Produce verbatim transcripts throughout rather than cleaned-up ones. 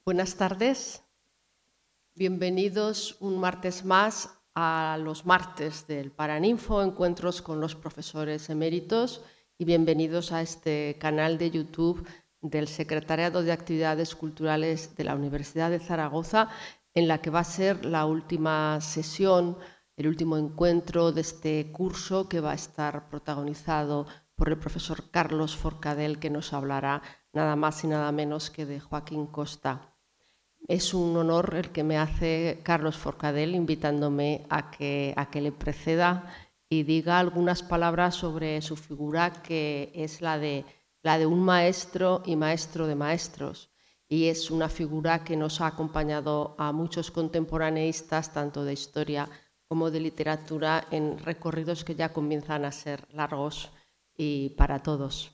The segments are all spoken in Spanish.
Buenas tardes, bienvenidos un martes más a los martes del Paraninfo, encuentros con los profesores eméritos, y bienvenidos a este canal de YouTube del Secretariado de Actividades Culturales de la Universidad de Zaragoza, en la que va a ser la última sesión, el último encuentro de este curso, que va a estar protagonizado por el profesor Carlos Forcadell, que nos hablará nada más y nada menos que de Joaquín Costa. Es un honor el que me hace Carlos Forcadell invitándome a que, a que le preceda y diga algunas palabras sobre su figura, que es la de, la de un maestro y maestro de maestros. Y es una figura que nos ha acompañado a muchos contemporaneistas, tanto de historia como de literatura, en recorridos que ya comienzan a ser largos y para todos.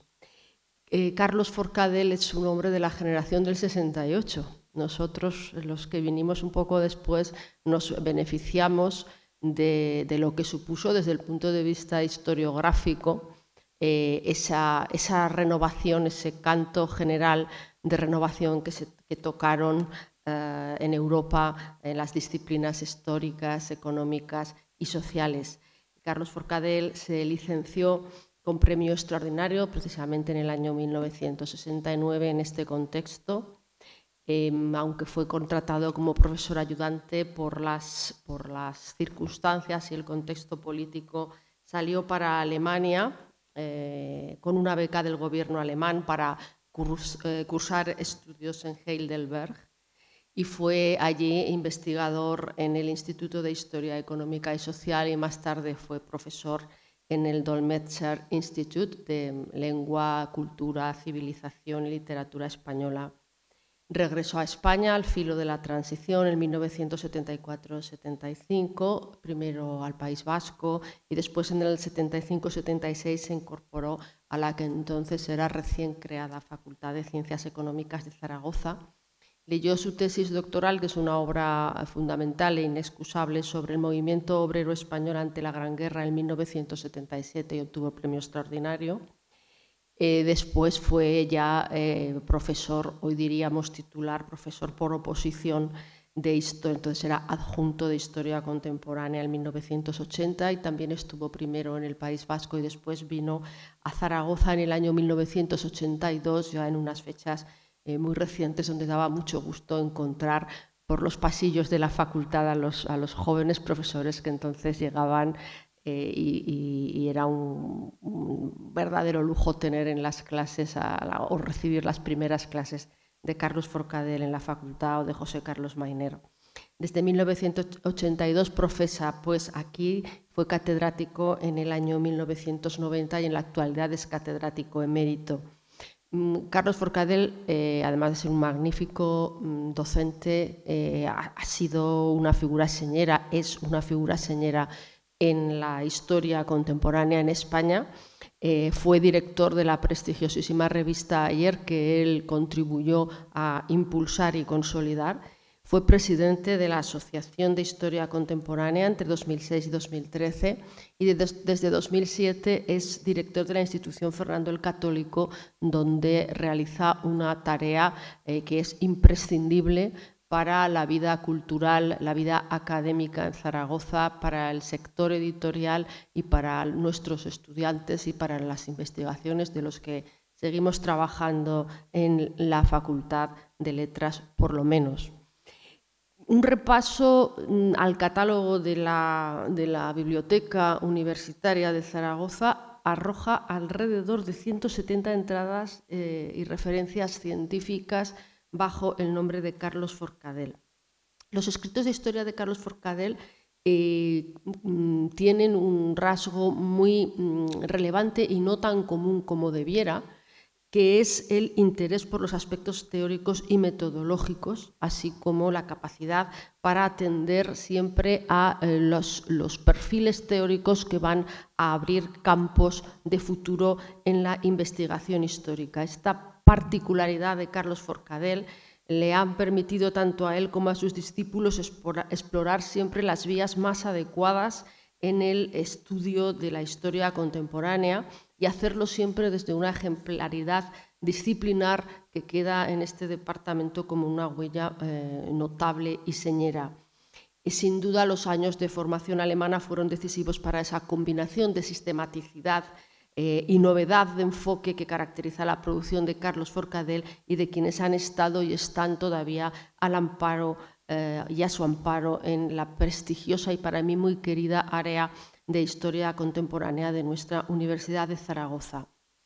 Eh, Carlos Forcadell es un hombre de la generación del sesenta y ocho. Nosotros, los que vinimos un poco después, nos beneficiamos de, de lo que supuso desde el punto de vista historiográfico eh, esa, esa renovación, ese canto general de renovación que, se, que tocaron eh, en Europa en las disciplinas históricas, económicas y sociales. Carlos Forcadell se licenció con premio extraordinario precisamente en el año mil novecientos sesenta y nueve en este contexto. Eh, aunque fue contratado como profesor ayudante por las, por las circunstancias y el contexto político, salió para Alemania eh, con una beca del gobierno alemán para curs, eh, cursar estudios en Heidelberg, y fue allí investigador en el Instituto de Historia Económica y Social, y más tarde fue profesor en el Dolmetscher Institut de Lengua, Cultura, Civilización y Literatura Española. Regresó a España al filo de la transición en mil novecientos setenta y cuatro setenta y cinco, primero al País Vasco y después en el setenta y cinco setenta y seis se incorporó a la que entonces era recién creada Facultad de Ciencias Económicas de Zaragoza. Leyó su tesis doctoral, que es una obra fundamental e inexcusable, sobre el movimiento obrero español ante la Gran Guerra en mil novecientos setenta y siete, y obtuvo el premio extraordinario. Eh, después fue ya eh, profesor, hoy diríamos titular, profesor por oposición de historia, entonces era adjunto de Historia Contemporánea en mil novecientos ochenta, y también estuvo primero en el País Vasco y después vino a Zaragoza en el año mil novecientos ochenta y dos, ya en unas fechas eh, muy recientes, donde daba mucho gusto encontrar por los pasillos de la facultad a los, a los jóvenes profesores que entonces llegaban. Eh, y, y era un, un verdadero lujo tener en las clases a la, o recibir las primeras clases de Carlos Forcadell en la facultad, o de José Carlos Mainer. Desde mil novecientos ochenta y dos profesa pues aquí, fue catedrático en el año mil novecientos noventa y en la actualidad es catedrático emérito. Carlos Forcadell, eh, además de ser un magnífico mm, docente, eh, ha, ha sido una figura señera, es una figura señera en la historia contemporánea en España. Eh, fue director de la prestigiosísima revista Ayer, que él contribuyó a impulsar y consolidar. Fue presidente de la Asociación de Historia Contemporánea entre dos mil seis y dos mil trece, y desde, desde dos mil siete es director de la institución Fernando el Católico, donde realiza una tarea eh, que es imprescindible para la vida cultural, la vida académica en Zaragoza, para el sector editorial y para nuestros estudiantes y para las investigaciones de los que seguimos trabajando en la Facultad de Letras, por lo menos. Un repaso al catálogo de la, de la Biblioteca Universitaria de Zaragoza arroja alrededor de ciento setenta entradas eh, y referencias científicas bajo el nombre de Carlos Forcadell. Los escritos de historia de Carlos Forcadell eh, tienen un rasgo muy mm, relevante y no tan común como debiera, que es el interés por los aspectos teóricos y metodológicos, así como la capacidad para atender siempre a eh, los, los perfiles teóricos que van a abrir campos de futuro en la investigación histórica. Esta particularidad de Carlos Forcadell le han permitido tanto a él como a sus discípulos explorar siempre las vías más adecuadas en el estudio de la historia contemporánea, y hacerlo siempre desde una ejemplaridad disciplinar que queda en este departamento como una huella eh, notable y señera. Y sin duda los años de formación alemana fueron decisivos para esa combinación de sistematicidad eh, y novedad de enfoque que caracteriza la producción de Carlos Forcadell y de quienes han estado y están todavía al amparo eh, y a su amparo en la prestigiosa y para mí muy querida área de Historia Contemporánea de nuestra Universidad de Zaragoza.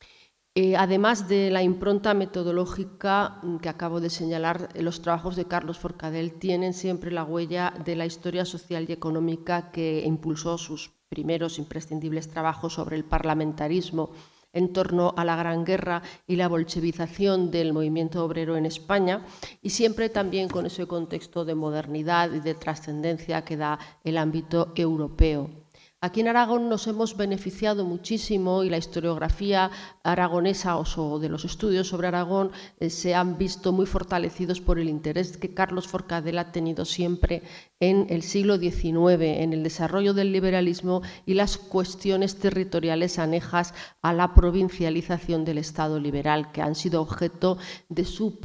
Eh, además de la impronta metodológica que acabo de señalar, los trabajos de Carlos Forcadell tienen siempre la huella de la historia social y económica que impulsó sus primeros imprescindibles trabajos sobre el parlamentarismo en torno a la Gran Guerra y la bolchevización del movimiento obrero en España, y siempre también con ese contexto de modernidad y de trascendencia que da el ámbito europeo. Aquí en Aragón nos hemos beneficiado muchísimo y la historiografía aragonesa o de los estudios sobre Aragón eh, se han visto muy fortalecidos por el interés que Carlos Forcadell ha tenido siempre en el siglo diecinueve, en el desarrollo del liberalismo y las cuestiones territoriales anejas a la provincialización del Estado liberal, que han sido objeto de su,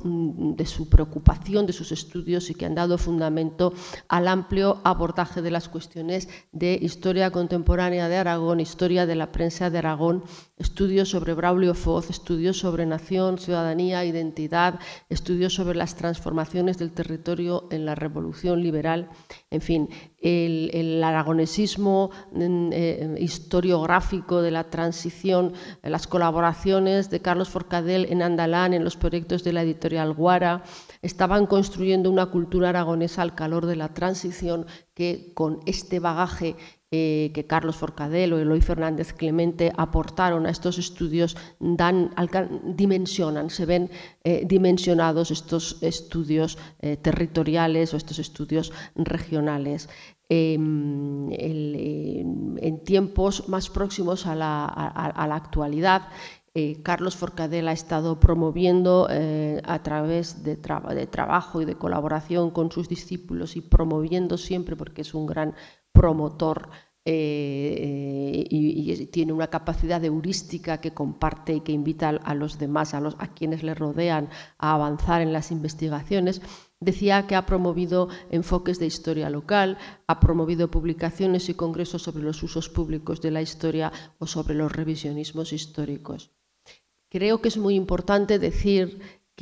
de su preocupación, de sus estudios y que han dado fundamento al amplio abordaje de las cuestiones de historia Historia contemporánea de Aragón, historia de la prensa de Aragón, estudios sobre Braulio Foz, estudios sobre nación, ciudadanía, identidad, estudios sobre las transformaciones del territorio en la revolución liberal, en fin, el, el aragonesismo eh, historiográfico de la transición, las colaboraciones de Carlos Forcadell en Andalán, en los proyectos de la editorial Guara, estaban construyendo una cultura aragonesa al calor de la transición que con este bagaje Eh, que Carlos Forcadell o Eloy Fernández Clemente aportaron a estos estudios, dan, dimensionan, se ven eh, dimensionados estos estudios eh, territoriales o estos estudios regionales. Eh, el, eh, en tiempos más próximos a la, a, a la actualidad, Eh, Carlos Forcadell ha estado promoviendo eh, a través de, tra de trabajo y de colaboración con sus discípulos y promoviendo siempre, porque es un gran promotor eh, y, y tiene una capacidad de heurística que comparte y que invita a, a los demás, a, los, a quienes le rodean, a avanzar en las investigaciones. Decía que ha promovido enfoques de historia local, ha promovido publicaciones y congresos sobre los usos públicos de la historia o sobre los revisionismos históricos. Creo que es muy importante decir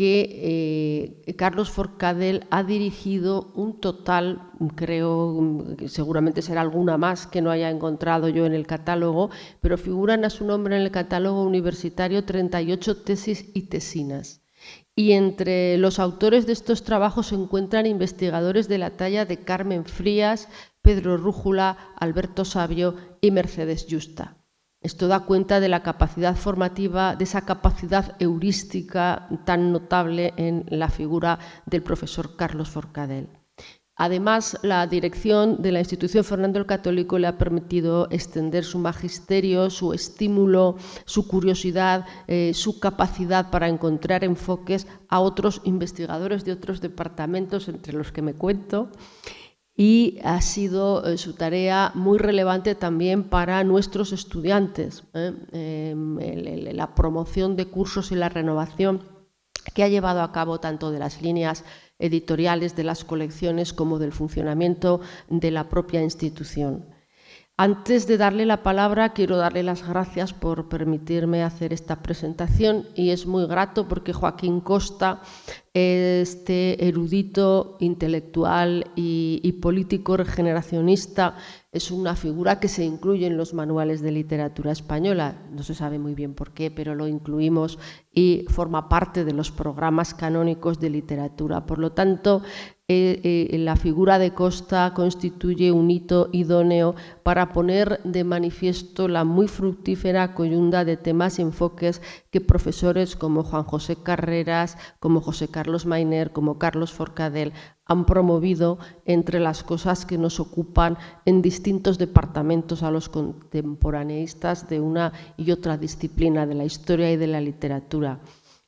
que eh, Carlos Forcadell ha dirigido un total, creo que seguramente será alguna más que no haya encontrado yo en el catálogo, pero figuran a su nombre en el catálogo universitario treinta y ocho tesis y tesinas. Y entre los autores de estos trabajos se encuentran investigadores de la talla de Carmen Frías, Pedro Rújula, Alberto Sabio y Mercedes Yusta. Esto da cuenta de la capacidad formativa, de esa capacidad heurística tan notable en la figura del profesor Carlos Forcadell. Además, la dirección de la institución Fernando el Católico le ha permitido extender su magisterio, su estímulo, su curiosidad, eh, su capacidad para encontrar enfoques a otros investigadores de otros departamentos, entre los que me cuento, y ha sido eh, su tarea muy relevante también para nuestros estudiantes, ¿eh? Eh, el, el, la promoción de cursos y la renovación que ha llevado a cabo tanto de las líneas editoriales de las colecciones como del funcionamiento de la propia institución. Antes de darle la palabra, quiero darle las gracias por permitirme hacer esta presentación, y es muy grato porque Joaquín Costa, este erudito, intelectual y, y político regeneracionista, es una figura que se incluye en los manuales de literatura española. No se sabe muy bien por qué, pero lo incluimos y forma parte de los programas canónicos de literatura. Por lo tanto, eh, eh, la figura de Costa constituye un hito idóneo para poner de manifiesto la muy fructífera coyunda de temas y enfoques que profesores como Juan José Carreras, como José Carlos Mainer, como Carlos Forcadell han promovido entre las cosas que nos ocupan en distintos departamentos a los contemporaneistas de una y otra disciplina de la historia y de la literatura.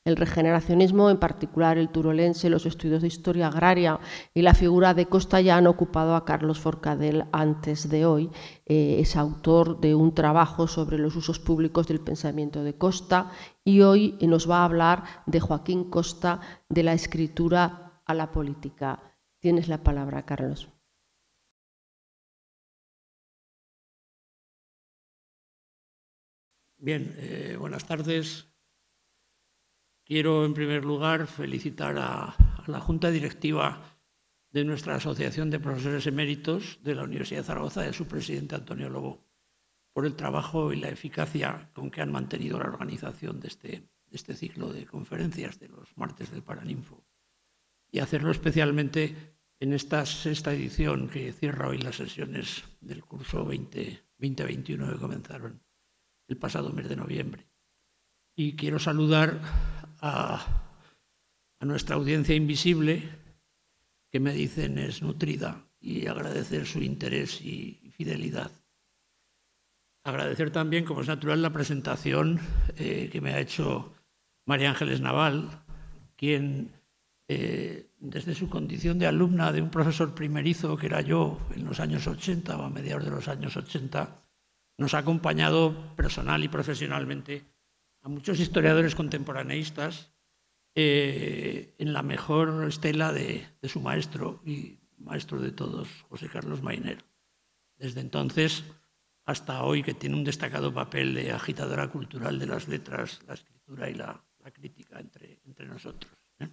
El regeneracionismo, en particular el turolense, los estudios de historia agraria y la figura de Costa ya han ocupado a Carlos Forcadell antes de hoy. Eh, es autor de un trabajo sobre los usos públicos del pensamiento de Costa y hoy nos va a hablar de Joaquín Costa, de la escritura a la política. Tienes la palabra, Carlos. Bien, eh, buenas tardes. Quiero, en primer lugar, felicitar a, a la Junta Directiva de nuestra Asociación de Profesores Eméritos de la Universidad de Zaragoza y a su presidente, Antonio Lobo, por el trabajo y la eficacia con que han mantenido la organización de este, de este ciclo de conferencias de los martes del Paraninfo. Y hacerlo especialmente en esta sexta edición que cierra hoy las sesiones del curso veinte veintiuno que comenzaron el pasado mes de noviembre. Y quiero saludar a, a nuestra audiencia invisible, que me dicen es nutrida, y agradecer su interés y fidelidad. Agradecer también, como es natural, la presentación eh, que me ha hecho María Ángeles Naval, quien, eh, desde su condición de alumna de un profesor primerizo, que era yo en los años ochenta o a mediados de los años ochenta, nos ha acompañado personal y profesionalmente a muchos historiadores contemporaneistas eh, en la mejor estela de, de su maestro y maestro de todos, José Carlos Mainer. Desde entonces hasta hoy, que tiene un destacado papel de agitadora cultural de las letras, la escritura y la, la crítica entre, entre nosotros. ¿eh?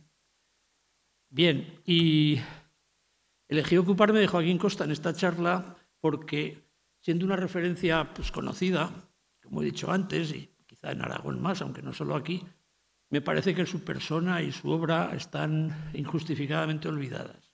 Bien, y elegí ocuparme de Joaquín Costa en esta charla porque, siendo una referencia pues, conocida, como he dicho antes, y quizá en Aragón más, aunque no solo aquí, me parece que su persona y su obra están injustificadamente olvidadas.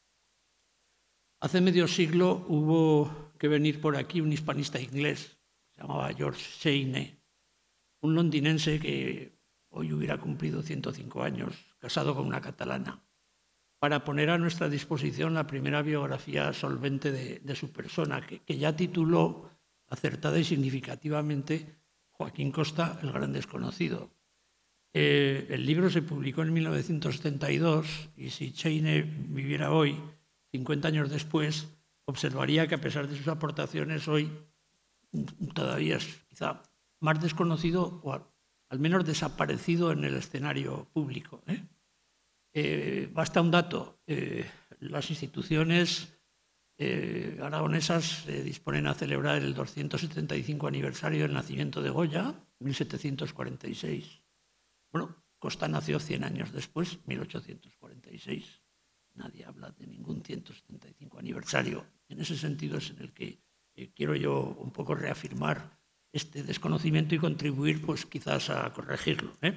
Hace medio siglo hubo que venir por aquí un hispanista inglés, se llamaba George Shane, un londinense que hoy hubiera cumplido ciento cinco años, casado con una catalana, para poner a nuestra disposición la primera biografía solvente de, de su persona, que, que ya tituló acertada y significativamente Joaquín Costa, el gran desconocido. Eh, el libro se publicó en mil novecientos setenta y dos y si Shane viviera hoy, cincuenta años después, observaría que a pesar de sus aportaciones hoy todavía es quizá más desconocido o al, al menos desaparecido en el escenario público. ¿eh? Eh, basta un dato, eh, las instituciones eh, aragonesas se eh, disponen a celebrar el doscientos setenta y cinco aniversario del nacimiento de Goya, mil setecientos cuarenta y seis. Bueno, Costa nació cien años después, mil ochocientos cuarenta y seis. Nadie habla de ningún ciento setenta y cinco aniversario. En ese sentido es en el que eh, quiero yo un poco reafirmar este desconocimiento y contribuir pues quizás a corregirlo. ¿eh?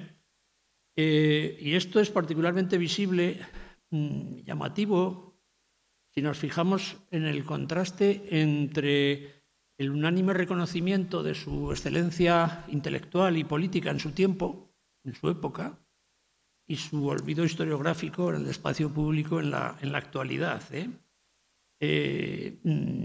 Eh, y esto es particularmente visible, mmm, llamativo, si nos fijamos en el contraste entre el unánime reconocimiento de su excelencia intelectual y política en su tiempo, en su época, y su olvido historiográfico en el espacio público en la, en la actualidad. ¿eh? Eh,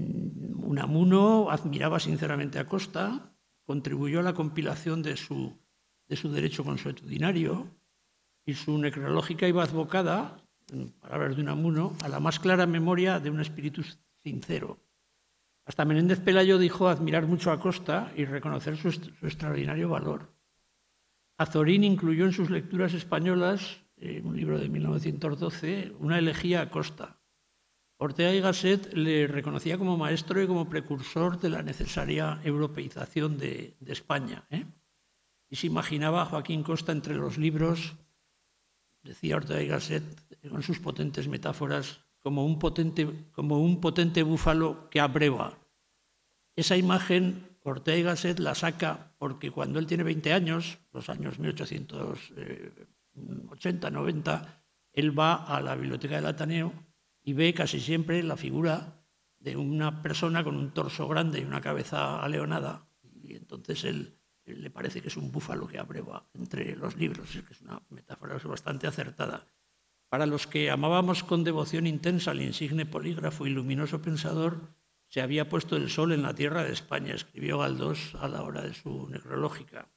Unamuno admiraba sinceramente a Costa, contribuyó a la compilación de su, de su derecho consuetudinario y su necrológica iba advocada, en palabras de Unamuno, a la más clara memoria de un espíritu sincero. Hasta Menéndez Pelayo dijo admirar mucho a Costa y reconocer su, su extraordinario valor. Azorín incluyó en sus lecturas españolas, en un libro de mil novecientos doce, una elegía a Costa. Ortega y Gasset le reconocía como maestro y como precursor de la necesaria europeización de, de España. ¿eh? Y se imaginaba a Joaquín Costa entre los libros, decía Ortega y Gasset, con sus potentes metáforas, como un potente, como un potente búfalo que abreva. Esa imagen Ortega y Gasset la saca porque cuando él tiene veinte años, los años mil ochocientos ochenta noventa, él va a la biblioteca del Ateneo y ve casi siempre la figura de una persona con un torso grande y una cabeza aleonada, y entonces él, él le parece que es un búfalo que abreva entre los libros, es que es una metáfora bastante acertada. Para los que amábamos con devoción intensa al insigne polígrafo y luminoso pensador, se había puesto el sol en la tierra de España, escribió Galdós a la hora de su necrológica.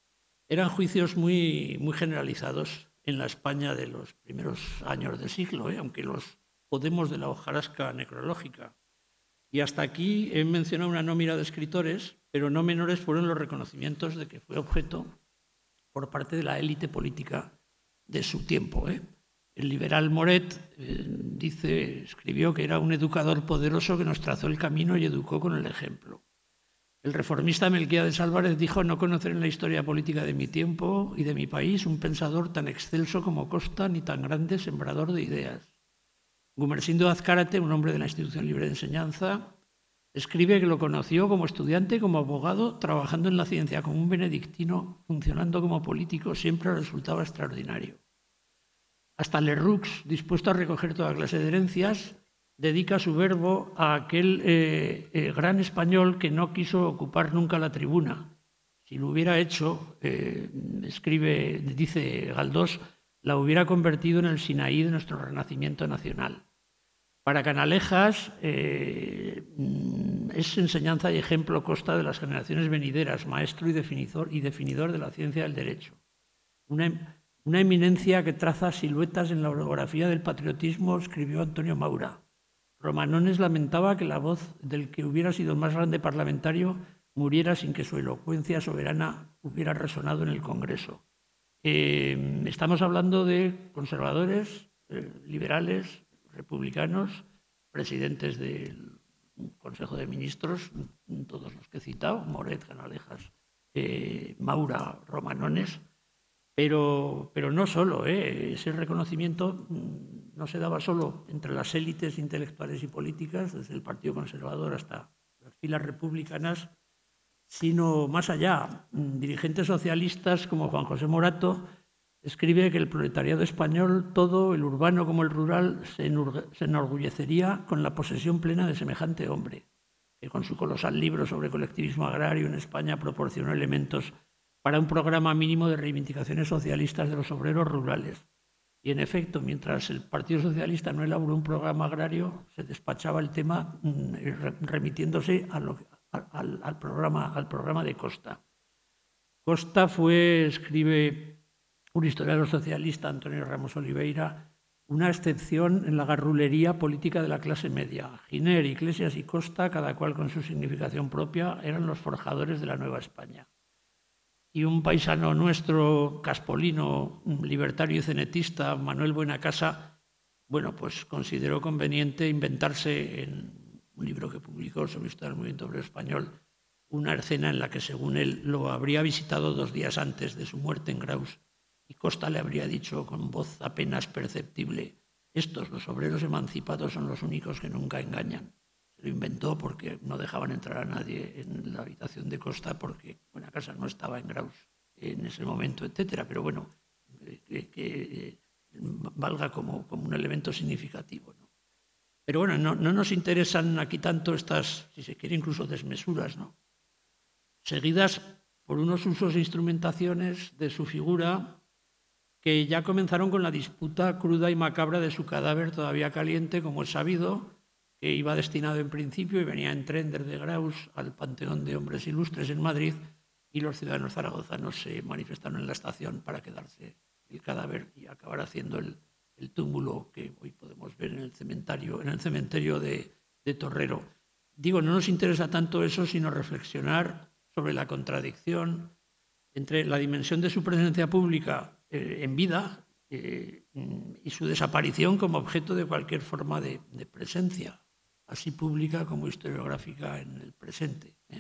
eran juicios muy, muy generalizados en la España de los primeros años del siglo, ¿eh? Aunque los podemos de la hojarasca necrológica. Y hasta aquí he mencionado una nómina de escritores, pero no menores fueron los reconocimientos de que fue objeto por parte de la élite política de su tiempo, ¿eh? El liberal Moret eh, dice, escribió que era un educador poderoso que nos trazó el camino y educó con el ejemplo. El reformista Melquiades Álvarez dijo no conocer en la historia política de mi tiempo y de mi país un pensador tan excelso como Costa ni tan grande sembrador de ideas. Gumersindo Azcárate, un hombre de la Institución Libre de Enseñanza, escribe que lo conoció como estudiante, como abogado, trabajando en la ciencia como un benedictino, funcionando como político, siempre resultaba extraordinario. Hasta Leroux, dispuesto a recoger toda clase de herencias, dedica su verbo a aquel eh, eh, gran español que no quiso ocupar nunca la tribuna. Si lo hubiera hecho, eh, escribe, dice Galdós, la hubiera convertido en el Sinaí de nuestro renacimiento nacional. Para Canalejas eh, es enseñanza y ejemplo Costa de las generaciones venideras, maestro y definidor, y definidor de la ciencia del derecho. Una, una eminencia que traza siluetas en la orografía del patriotismo, escribió Antonio Maura. Romanones lamentaba que la voz del que hubiera sido el más grande parlamentario muriera sin que su elocuencia soberana hubiera resonado en el Congreso. Eh, estamos hablando de conservadores, eh, liberales, republicanos, presidentes del Consejo de Ministros, todos los que he citado, Moret, Canalejas, eh, Maura, Romanones, pero, pero no solo, eh, ese reconocimiento no se daba solo entre las élites intelectuales y políticas, desde el Partido Conservador hasta las filas republicanas, sino más allá. Dirigentes socialistas como Juan José Morato escribe que el proletariado español, todo, el urbano como el rural, se enorgullecería con la posesión plena de semejante hombre, que con su colosal libro sobre colectivismo agrario en España proporcionó elementos para un programa mínimo de reivindicaciones socialistas de los obreros rurales. Y en efecto, mientras el Partido Socialista no elaboró un programa agrario, se despachaba el tema remitiéndose a lo, al, al, programa, al programa de Costa. Costa fue, escribe un historiador socialista, Antonio Ramos Oliveira, una excepción en la garrulería política de la clase media. Giner, Iglesias y Costa, cada cual con su significación propia, eran los forjadores de la Nueva España. Y un paisano nuestro, caspolino, libertario y cenetista, Manuel Buenacasa, bueno, pues consideró conveniente inventarse en un libro que publicó sobre historia del movimiento obrero español una escena en la que, según él, lo habría visitado dos días antes de su muerte en Graus y Costa le habría dicho con voz apenas perceptible: estos, los obreros emancipados, son los únicos que nunca engañan. Se lo inventó porque no dejaban entrar a nadie en la habitación de Costa porque Buenacasa no estaba en Graus en ese momento, etcétera. Pero bueno, que, que valga como, como un elemento significativo, ¿no? Pero bueno, no, no nos interesan aquí tanto estas, si se quiere, incluso desmesuras, ¿no? Seguidas por unos usos e instrumentaciones de su figura que ya comenzaron con la disputa cruda y macabra de su cadáver todavía caliente, como es sabido, que iba destinado en principio y venía en tren desde Graus al Panteón de Hombres Ilustres en Madrid, y los ciudadanos zaragozanos se manifestaron en la estación para quedarse el cadáver y acabar haciendo el, el túmulo que hoy podemos ver en el cementerio, en el cementerio de, de Torrero. Digo, no nos interesa tanto eso, sino reflexionar sobre la contradicción entre la dimensión de su presencia pública eh, en vida eh, y su desaparición como objeto de cualquier forma de, de presencia, así pública como historiográfica en el presente. ¿eh?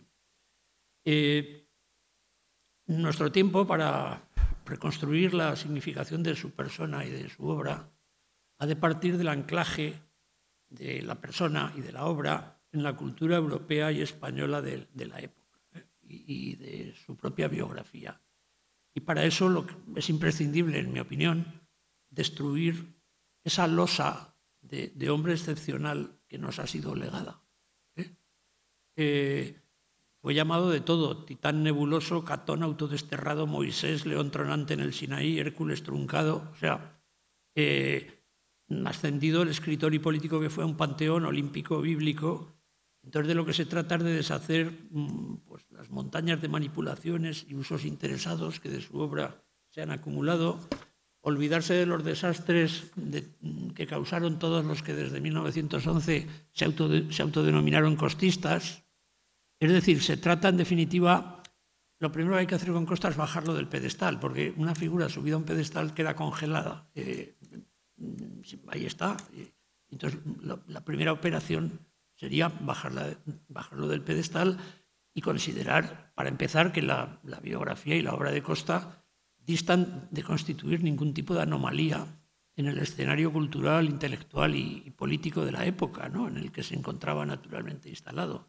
Eh, nuestro tiempo, para reconstruir la significación de su persona y de su obra, ha de partir del anclaje de la persona y de la obra en la cultura europea y española de, de la época, ¿eh? y, y de su propia biografía. Y para eso lo que es imprescindible, en mi opinión, destruir esa losa de, de hombre excepcional que nos ha sido legada. ¿eh? Eh, fue llamado de todo: titán nebuloso, Catón autodesterrado, Moisés, león tronante en el Sinaí, Hércules truncado. O sea, eh, ascendido el escritor y político que fue a un panteón olímpico bíblico, Entonces, de lo que se trata es de deshacer pues, las montañas de manipulaciones y usos interesados que de su obra se han acumulado, olvidarse de los desastres de, que causaron todos los que desde mil novecientos once se, autode, se autodenominaron costistas. Es decir, se trata en definitiva, lo primero que hay que hacer con Costa es bajarlo del pedestal, porque una figura subida a un pedestal queda congelada. Eh, ahí está. Entonces, la, la primera operación sería bajarla, bajarlo del pedestal y considerar, para empezar, que la, la biografía y la obra de Costa distan de constituir ningún tipo de anomalía en el escenario cultural, intelectual y, y político de la época, ¿no?, en el que se encontraba naturalmente instalado.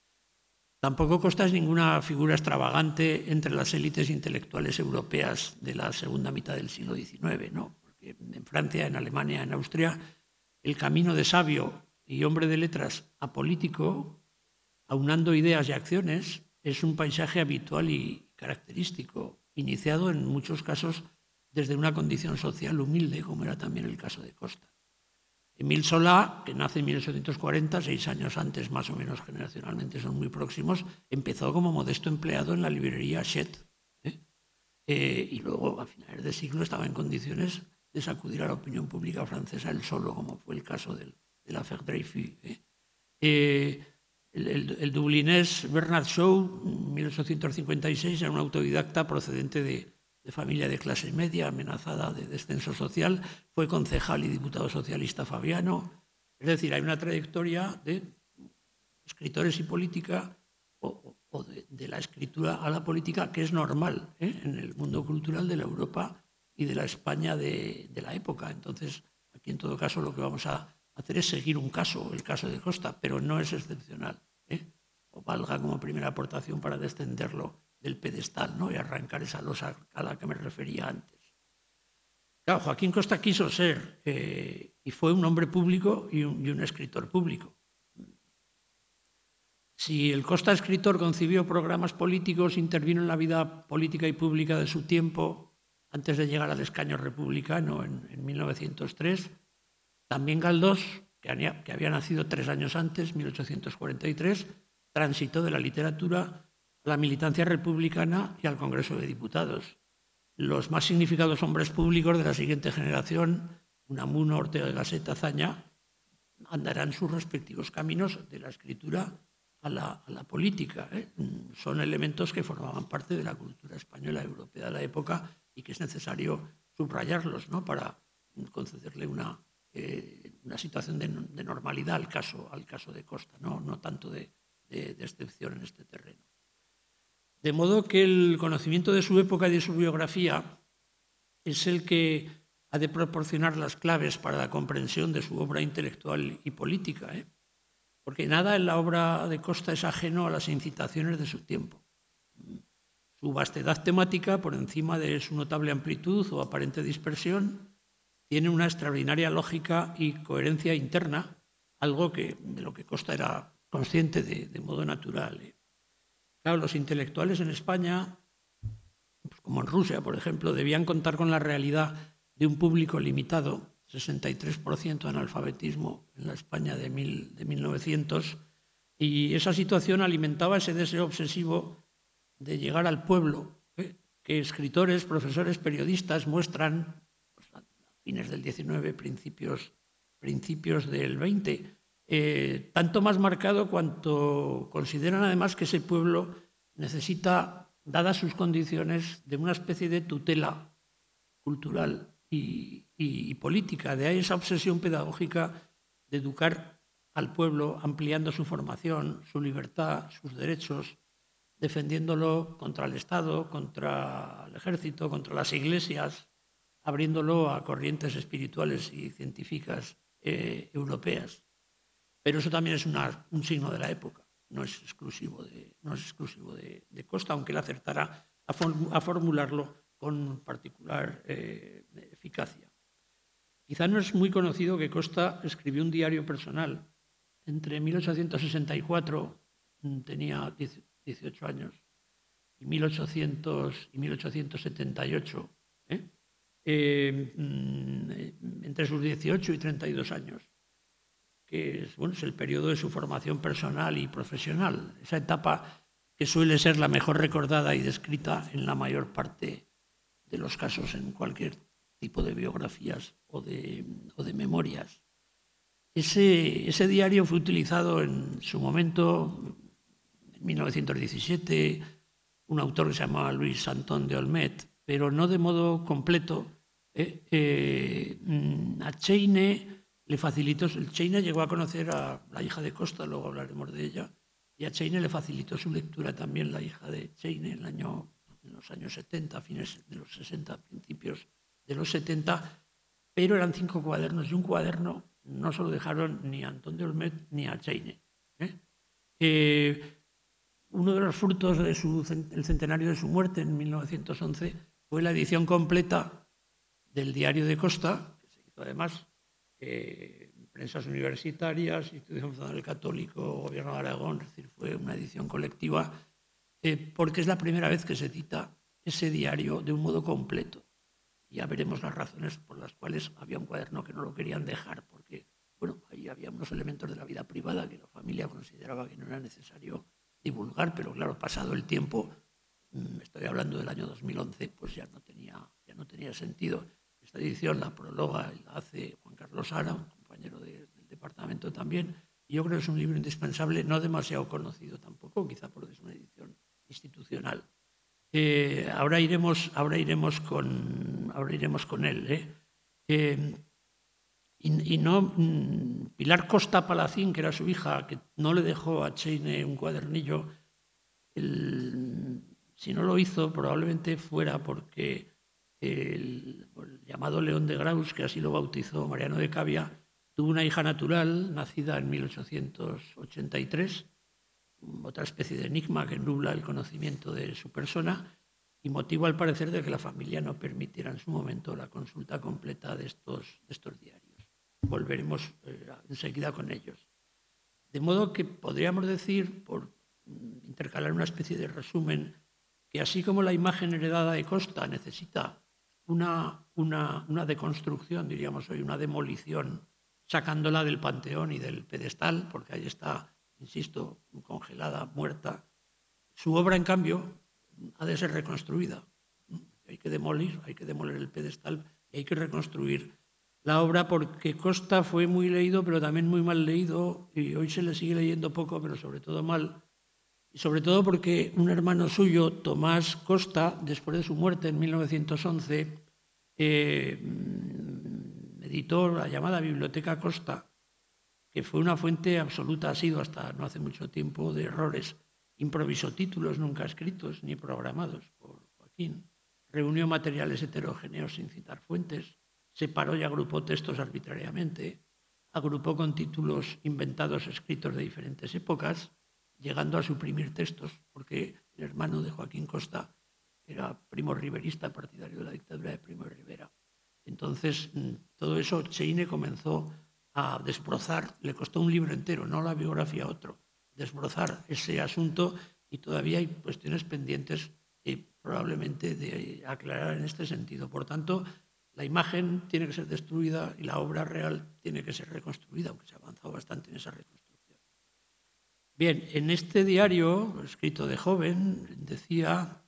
Tampoco Costa es ninguna figura extravagante entre las élites intelectuales europeas de la segunda mitad del siglo diecinueve, ¿no?, porque en Francia, en Alemania, en Austria, el camino de sabio y hombre de letras a político, aunando ideas y acciones, es un paisaje habitual y característico, iniciado en muchos casos desde una condición social humilde, como era también el caso de Costa. Émile Zola, que nace en mil ochocientos cuarenta, seis años antes, más o menos generacionalmente son muy próximos, empezó como modesto empleado en la librería Hachette, ¿eh? Eh, y luego, a finales de siglo, estaba en condiciones de sacudir a la opinión pública francesa él solo, como fue el caso del, de la Affaire Dreyfus. ¿eh? Eh, el, el, el dublinés Bernard Shaw, en mil ochocientos cincuenta y seis, era un autodidacta procedente de, de familia de clase media, amenazada de descenso social, fue concejal y diputado socialista fabiano. Es decir, hay una trayectoria de escritores y política, o, o de, de la escritura a la política, que es normal ¿eh? en el mundo cultural de la Europa y de la España de, de la época. Entonces, aquí en todo caso lo que vamos a hacer es seguir un caso, el caso de Costa, pero no es excepcional, ¿eh? o valga como primera aportación para descenderlo del pedestal, ¿no?, y arrancar esa losa a la que me refería antes. Claro, Joaquín Costa quiso ser eh, y fue un hombre público y un, y un escritor público. Si el Costa escritor concibió programas políticos, intervino en la vida política y pública de su tiempo antes de llegar al escaño republicano en, en mil novecientos tres, también Galdós, que había, que había nacido tres años antes, mil ochocientos cuarenta y tres, transitó de la literatura a la militancia republicana y al Congreso de Diputados. Los más significados hombres públicos de la siguiente generación, Unamuno, Ortega y Gasset, Azaña, andarán sus respectivos caminos de la escritura a la, a la política. ¿eh? Son elementos que formaban parte de la cultura española y europea de la época y que es necesario subrayarlos, ¿no?, para concederle una, eh, una situación de, de normalidad al caso, al caso de Costa, no, no tanto de, de, de excepción en este terreno. De modo que el conocimiento de su época y de su biografía es el que ha de proporcionar las claves para la comprensión de su obra intelectual y política, ¿eh? porque nada en la obra de Costa es ajeno a las incitaciones de su tiempo. Su vastedad temática, por encima de su notable amplitud o aparente dispersión, tiene una extraordinaria lógica y coherencia interna, algo que, de lo que Costa era consciente de, de modo natural. Claro, los intelectuales en España, pues como en Rusia, por ejemplo, debían contar con la realidad de un público limitado, sesenta y tres por ciento de analfabetismo en la España de, mil, de mil novecientos, y esa situación alimentaba ese deseo obsesivo de llegar al pueblo, ¿eh? que escritores, profesores, periodistas muestran pues, a fines del diecinueve, principios, principios del veinte, eh, tanto más marcado cuanto consideran además que ese pueblo necesita, dadas sus condiciones, de una especie de tutela cultural y, y, y política. De ahí esa obsesión pedagógica de educar al pueblo, ampliando su formación, su libertad, sus derechos, defendiéndolo contra el Estado, contra el ejército, contra las iglesias, abriéndolo a corrientes espirituales y científicas eh, europeas. Pero eso también es una, un signo de la época, no es exclusivo de, no es exclusivo de, de Costa, aunque él acertará a, form, a formularlo con particular eh, eficacia. Quizá no es muy conocido que Costa escribió un diario personal. Entre mil ochocientos sesenta y cuatro, tenía dieciocho años, y mil ochocientos y mil ochocientos setenta y ocho, ¿eh? Eh, entre sus dieciocho y treinta y dos años. que es, bueno, es el periodo de su formación personal y profesional, esa etapa que suele ser la mejor recordada y descrita en la mayor parte de los casos en cualquier tipo de biografías o de, o de memorias. Ese, ese diario fue utilizado en su momento, en mil novecientos diecisiete, un autor que se llamaba Luis Antón de Olmet, pero no de modo completo. Eh, eh, a Cheine le facilitó, Cheine llegó a conocer a la hija de Costa, luego hablaremos de ella, y a Cheine le facilitó su lectura también la hija de Cheine en, el año, en los años setenta, fines de los sesenta, principios de los setenta, pero eran cinco cuadernos y un cuaderno no se lo dejaron ni a Antón de Olmet ni a Cheine. ¿eh? Eh, uno de los frutos del centenario de su muerte en mil novecientos once fue la edición completa del Diario de Costa, que se hizo además eh, en prensas universitarias, Institución Nacional Católico, Gobierno de Aragón, es decir, fue una edición colectiva, eh, porque es la primera vez que se edita ese diario de un modo completo. Ya veremos las razones por las cuales había un cuaderno que no lo querían dejar, porque bueno, ahí había unos elementos de la vida privada que la familia consideraba que no era necesario divulgar, pero claro, pasado el tiempo, estoy hablando del año dos mil once, pues ya no tenía, ya no tenía sentido. Esta edición la prologa y la hace Juan Carlos Ara, un compañero de, del departamento también, y yo creo que es un libro indispensable, no demasiado conocido tampoco, quizá porque es una edición institucional. Eh, ahora, iremos, ahora, iremos con, ahora iremos con él. ¿eh? Eh, y, y no, Pilar Costa Palacín, que era su hija, que no le dejó a Cheine un cuadernillo, el, si no lo hizo, probablemente fuera porque el, el llamado León de Graus, que así lo bautizó Mariano de Cavia, tuvo una hija natural, nacida en mil ochocientos ochenta y tres, otra especie de enigma que nubla el conocimiento de su persona y motivo al parecer de que la familia no permitiera en su momento la consulta completa de estos, de estos diarios. Volveremos eh, enseguida con ellos. De modo que podríamos decir, por intercalar una especie de resumen, que así como la imagen heredada de Costa necesita una, una, una deconstrucción, diríamos hoy, una demolición, sacándola del panteón y del pedestal, porque ahí está, insisto, congelada, muerta. Su obra, en cambio, ha de ser reconstruida. Hay que demolir, hay que demoler el pedestal y hay que reconstruir la obra, porque Costa fue muy leído, pero también muy mal leído, y hoy se le sigue leyendo poco, pero sobre todo mal. Y sobre todo porque un hermano suyo, Tomás Costa, después de su muerte en mil novecientos once, eh, editó la llamada Biblioteca Costa, que fue una fuente absoluta, ha sido hasta no hace mucho tiempo, de errores. Improvisó títulos nunca escritos ni programados por Joaquín. Reunió materiales heterogéneos sin citar fuentes. Separó y agrupó textos arbitrariamente. Agrupó con títulos inventados escritos de diferentes épocas, llegando a suprimir textos, porque el hermano de Joaquín Costa era primo riverista, partidario de la dictadura de Primo de Rivera. Entonces, todo eso Cheine comenzó a desbrozar, le costó un libro entero, no la biografía a otro, desbrozar ese asunto, y todavía hay cuestiones pendientes eh, probablemente de aclarar en este sentido. Por tanto, la imagen tiene que ser destruida y la obra real tiene que ser reconstruida, aunque se ha avanzado bastante en esa reconstrucción. Bien, en este diario, escrito de joven, decía,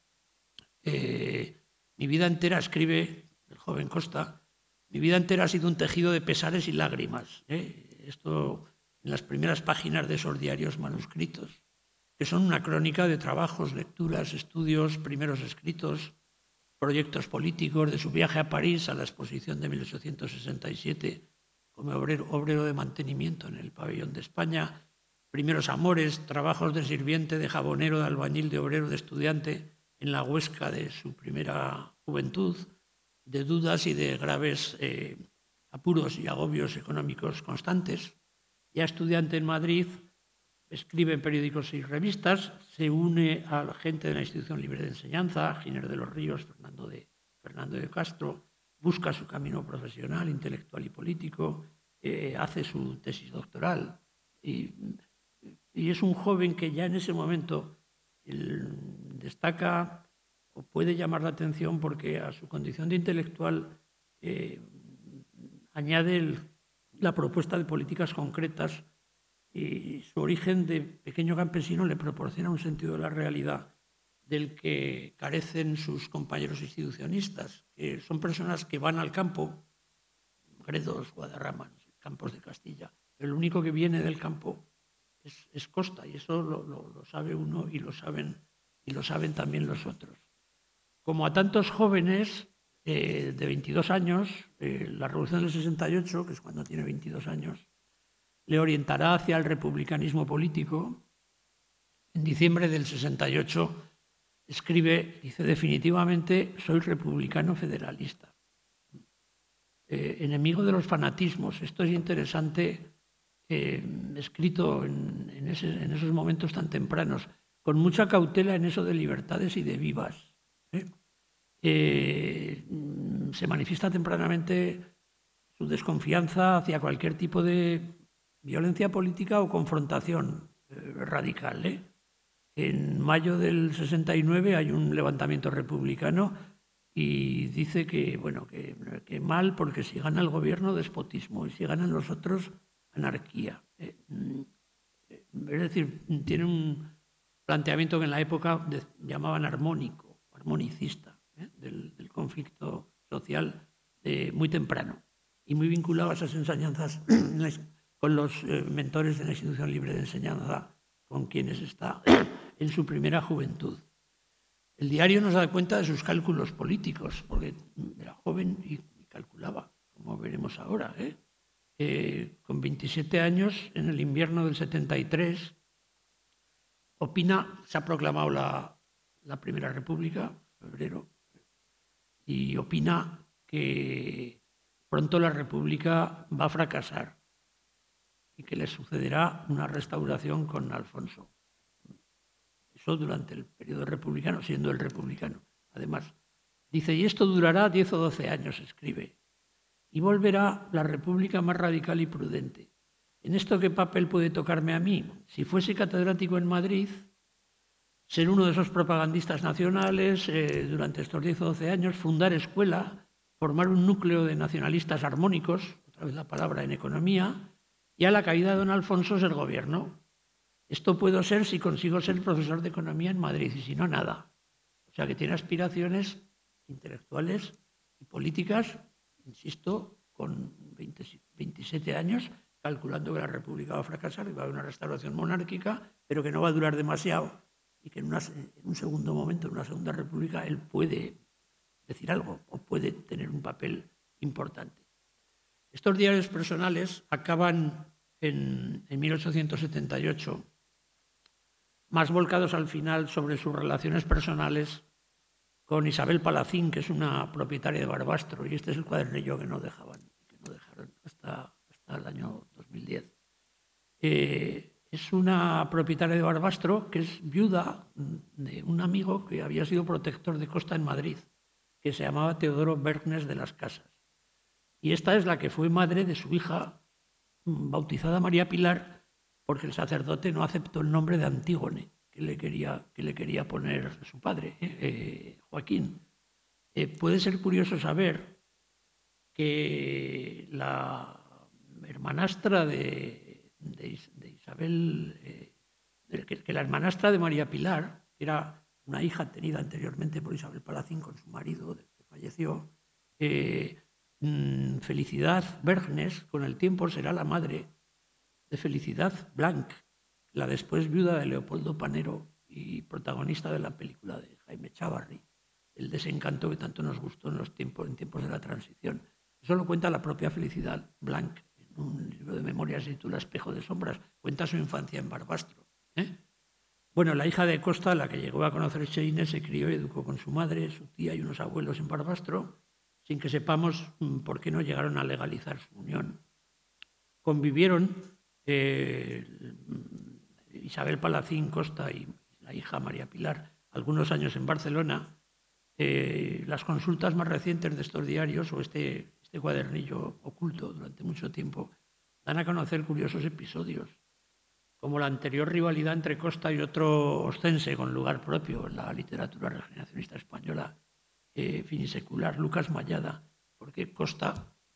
eh, mi vida entera, escribe el joven Costa, mi vida entera ha sido un tejido de pesares y lágrimas. ¿eh? Esto en las primeras páginas de esos diarios manuscritos, que son una crónica de trabajos, lecturas, estudios, primeros escritos, proyectos políticos, de su viaje a París a la exposición de mil ochocientos sesenta y siete como obrero, obrero de mantenimiento en el pabellón de España, primeros amores, trabajos de sirviente, de jabonero, de albañil, de obrero, de estudiante en la Huesca de su primera juventud, de dudas y de graves eh, apuros y agobios económicos constantes. Ya estudiante en Madrid, escribe en periódicos y revistas, se une a la gente de la Institución Libre de Enseñanza, Giner de los Ríos, Fernando de, Fernando de Castro, busca su camino profesional, intelectual y político, eh, hace su tesis doctoral y, y es un joven que ya en ese momento el, destaca o puede llamar la atención porque a su condición de intelectual eh, añade el, la propuesta de políticas concretas, y su origen de pequeño campesino le proporciona un sentido de la realidad del que carecen sus compañeros institucionistas, que son personas que van al campo, Gredos, Guadarrama, campos de Castilla. El único que viene del campo es, es Costa, y eso lo, lo, lo sabe uno y lo saben, y lo saben también los otros. Como a tantos jóvenes eh, de veintidós años, eh, la Revolución del sesenta y ocho, que es cuando tiene veintidós años, le orientará hacia el republicanismo político. En diciembre del sesenta y ocho escribe, dice, definitivamente soy republicano federalista. Eh, enemigo de los fanatismos. Esto es interesante, eh, escrito en, en, ese, en esos momentos tan tempranos, con mucha cautela en eso de libertades y de vivas. ¿eh? Eh, se manifiesta tempranamente su desconfianza hacia cualquier tipo de violencia política o confrontación eh, radical. ¿eh? En mayo del sesenta y nueve hay un levantamiento republicano y dice que, bueno, que, que mal, porque si gana el gobierno, despotismo, y si ganan los otros, anarquía. Eh, es decir, tiene un planteamiento que en la época de, llamaban armónico, armonicista, ¿eh? del, del conflicto social eh, muy temprano y muy vinculado a esas enseñanzas con los eh, mentores de la Institución Libre de Enseñanza, con quienes está en su primera juventud. El diario nos da cuenta de sus cálculos políticos, porque era joven y calculaba, como veremos ahora. ¿eh? Eh, con veintisiete años, en el invierno del setenta y tres, opina, se ha proclamado la, la Primera República, en febrero, y opina que pronto la República va a fracasar y que le sucederá una restauración con Alfonso. Eso durante el periodo republicano, siendo el republicano. Además, dice, y esto durará diez o doce años, escribe, y volverá la República más radical y prudente. ¿En esto qué papel puede tocarme a mí? Si fuese catedrático en Madrid, ser uno de esos propagandistas nacionales eh, durante estos diez o doce años, fundar escuela, formar un núcleo de nacionalistas armónicos, otra vez la palabra en economía, y a la caída de don Alfonso ser gobierno. Esto puedo ser si consigo ser profesor de economía en Madrid, y si no, nada. O sea que tiene aspiraciones intelectuales y políticas, insisto, con veinte, veintisiete años, calculando que la República va a fracasar y va a haber una restauración monárquica, pero que no va a durar demasiado y que en, una, en un segundo momento, en una segunda república, él puede decir algo o puede tener un papel importante. Estos diarios personales acaban en, en mil ochocientos setenta y ocho más volcados al final sobre sus relaciones personales con Isabel Palacín, que es una propietaria de Barbastro, y este es el cuadernillo que no dejaban, que no dejaron hasta, hasta el año dos mil diez. Eh, es una propietaria de Barbastro que es viuda de un amigo que había sido protector de Costa en Madrid, que se llamaba Teodoro Bergnes de las Casas. Y esta es la que fue madre de su hija, bautizada María Pilar, porque el sacerdote no aceptó el nombre de Antígone, que le quería, que le quería poner su padre, eh, eh, Joaquín. Eh, puede ser curioso saber que la hermanastra de, de, de Isabel, eh, que, que la hermanastra de María Pilar, que era una hija tenida anteriormente por Isabel Palacín con su marido, que falleció, eh, Felicidad Bergnes, con el tiempo será la madre de Felicidad Blanc, la después viuda de Leopoldo Panero y protagonista de la película de Jaime Chávarri, El desencanto que tanto nos gustó en los tiempos, en tiempos de la transición. Eso lo cuenta la propia Felicidad Blanc en un libro de memorias que se titula Espejo de sombras. Cuenta su infancia en Barbastro. ¿eh? Bueno, la hija de Costa, la que llegó a conocer Cheyne, se crió y educó con su madre, su tía y unos abuelos en Barbastro, sin que sepamos por qué no llegaron a legalizar su unión. Convivieron eh, Isabel Palacín Costa y la hija María Pilar algunos años en Barcelona. Eh, las consultas más recientes de estos diarios, o este, este cuadernillo oculto durante mucho tiempo, dan a conocer curiosos episodios, como la anterior rivalidad entre Costa y otro ostense con lugar propio en la literatura regeneracionista española, eh, finisecular, Lucas Mallada, porque Costa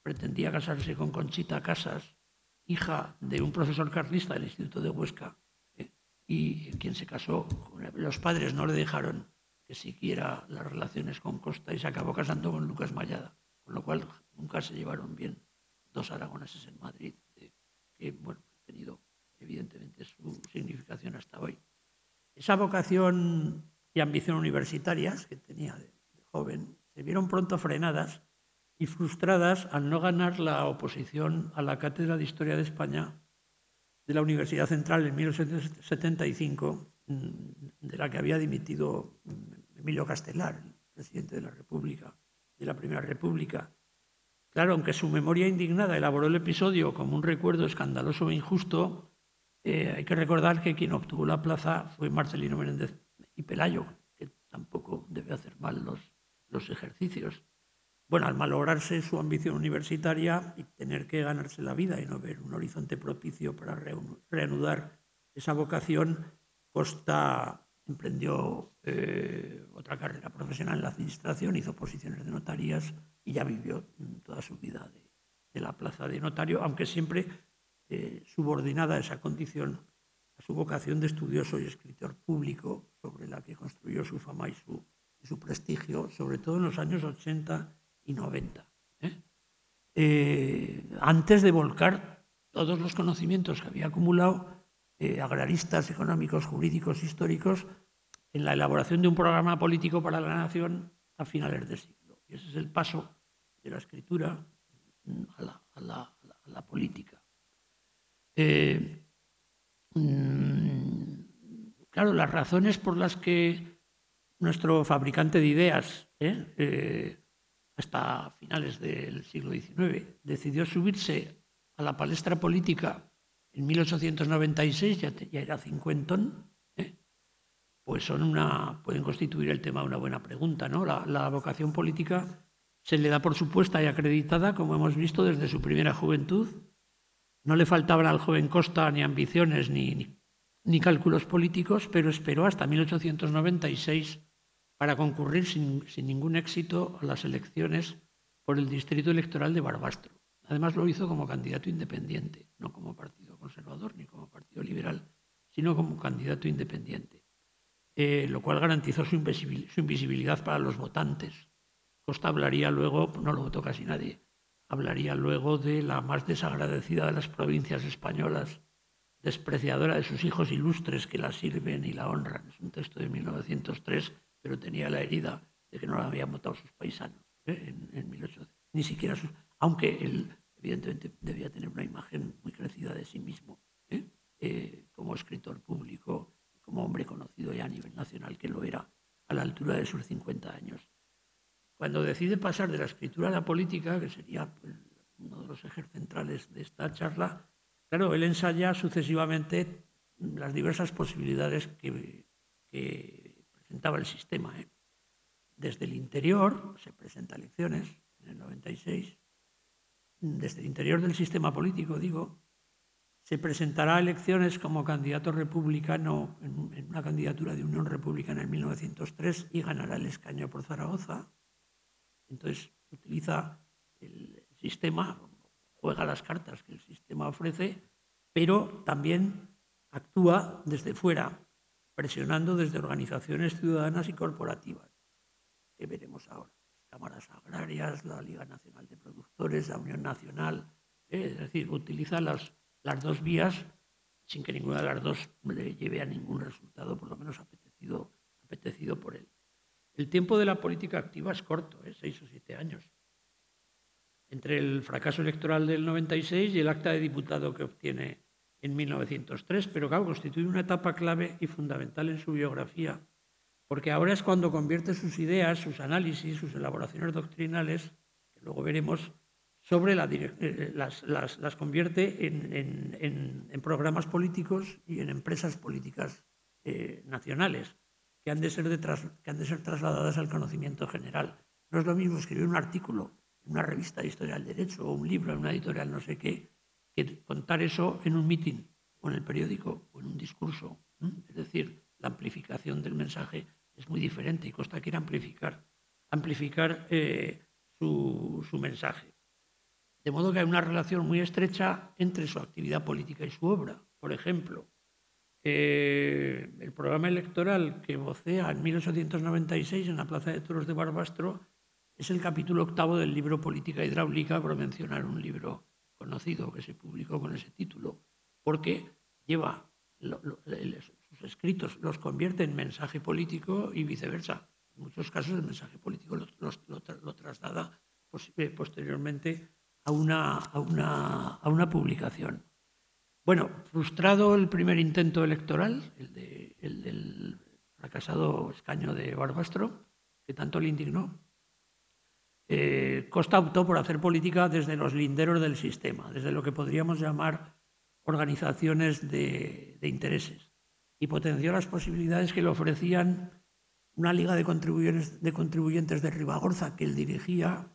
pretendía casarse con Conchita Casas, hija de un profesor carlista del Instituto de Huesca, ¿eh? y quien se casó. Los padres no le dejaron que siquiera las relaciones con Costa y se acabó casando con Lucas Mallada, con lo cual nunca se llevaron bien dos aragoneses en Madrid, eh, que bueno, han tenido evidentemente su significación hasta hoy. Esa vocación y ambición universitarias que tenía de, de joven se vieron pronto frenadas y frustradas al no ganar la oposición a la Cátedra de Historia de España de la Universidad Central en mil novecientos setenta y cinco, de la que había dimitido Emilio Castelar, el presidente de la República, de la Primera República. Claro, aunque su memoria indignada elaboró el episodio como un recuerdo escandaloso e injusto, eh, hay que recordar que quien obtuvo la plaza fue Marcelino Menéndez y Pelayo, que tampoco debe hacer mal los, los ejercicios. Bueno, al malograrse su ambición universitaria y tener que ganarse la vida y no ver un horizonte propicio para reanudar esa vocación, Costa emprendió eh, otra carrera profesional en la administración, hizo posiciones de notarías y ya vivió toda su vida de, de la plaza de notario, aunque siempre eh, subordinada a esa condición a su vocación de estudioso y escritor público, sobre la que construyó su fama y su, y su prestigio, sobre todo en los años ochenta y noventa. ¿eh? Eh, antes de volcar todos los conocimientos que había acumulado, eh, agraristas, económicos, jurídicos, históricos, en la elaboración de un programa político para la nación a finales del siglo. Y ese es el paso de la escritura a la, a la, a la, a la política. Eh, mmm, claro, las razones por las que nuestro fabricante de ideas, ¿eh? Eh, hasta finales del siglo diecinueve, decidió subirse a la palestra política en mil ochocientos noventa y seis, ya, te, ya era cincuentón, ¿eh? pues son una, pueden constituir el tema de una buena pregunta, ¿no? La, la vocación política se le da por supuesta y acreditada, como hemos visto, desde su primera juventud. No le faltaban al joven Costa ni ambiciones ni, ni, ni cálculos políticos, pero esperó hasta mil ochocientos noventa y seis para concurrir sin, sin ningún éxito a las elecciones por el distrito electoral de Barbastro. Además lo hizo como candidato independiente, no como partido conservador ni como partido liberal, sino como candidato independiente, eh, lo cual garantizó su, invisibil, su invisibilidad para los votantes. Costa hablaría luego, no lo votó casi nadie, hablaría luego de la más desagradecida de las provincias españolas, despreciadora de sus hijos ilustres que la sirven y la honran. Es un texto de mil novecientos tres, pero tenía la herida de que no la habían votado sus paisanos, ¿eh? en, en mil ochocientos. Ni siquiera sus... Aunque él, evidentemente, debía tener una imagen muy crecida de sí mismo, ¿eh? Eh, como escritor público, como hombre conocido ya a nivel nacional, que lo era a la altura de sus cincuenta años. Cuando decide pasar de la escritura a la política, que sería pues, uno de los ejes centrales de esta charla, claro, él ensaya sucesivamente las diversas posibilidades que, que presentaba el sistema. ¿eh? Desde el interior, se presenta elecciones en el noventa y seis, desde el interior del sistema político, digo, se presentará a elecciones como candidato republicano en, en una candidatura de Unión Republicana en mil novecientos tres y ganará el escaño por Zaragoza. Entonces utiliza el sistema, juega las cartas que el sistema ofrece, pero también actúa desde fuera, presionando desde organizaciones ciudadanas y corporativas, que veremos ahora. Las cámaras agrarias, la Liga Nacional de Productores, la Unión Nacional, ¿eh? es decir, utiliza las, las dos vías sin que ninguna de las dos le lleve a ningún resultado, por lo menos apetecido, apetecido por él. El tiempo de la política activa es corto, ¿eh? seis o siete años. Entre el fracaso electoral del noventa y seis y el acta de diputado que obtiene en mil novecientos tres, pero claro, constituye una etapa clave y fundamental en su biografía, porque ahora es cuando convierte sus ideas, sus análisis, sus elaboraciones doctrinales, que luego veremos, sobre la, eh, las, las, las convierte en, en, en, en programas políticos y en empresas políticas eh, nacionales, que han, de ser de tras, que han de ser trasladadas al conocimiento general. No es lo mismo escribir un artículo en una revista de historia del derecho o un libro en una editorial no sé qué, que contar eso en un mitin o en el periódico o en un discurso. ¿eh? Es decir, la amplificación del mensaje es muy diferente y Costa quiere amplificar, amplificar eh, su, su mensaje. De modo que hay una relación muy estrecha entre su actividad política y su obra. Por ejemplo, eh, el programa electoral que vocea en mil ochocientos noventa y seis en la Plaza de Toros de Barbastro es el capítulo octavo del libro Política Hidráulica, por mencionar un libro conocido que se publicó con ese título, porque lleva lo, lo, sus escritos, los convierte en mensaje político y viceversa. En muchos casos el mensaje político lo, lo, lo, lo traslada posteriormente a una, a, una, a una publicación. Bueno, frustrado el primer intento electoral, el, de, el del fracasado escaño de Barbastro, que tanto le indignó, eh, Costa optó por hacer política desde los linderos del sistema, desde lo que podríamos llamar organizaciones de, de intereses, y potenció las posibilidades que le ofrecían una liga de contribuyentes de, contribuyentes de Ribagorza que él dirigía,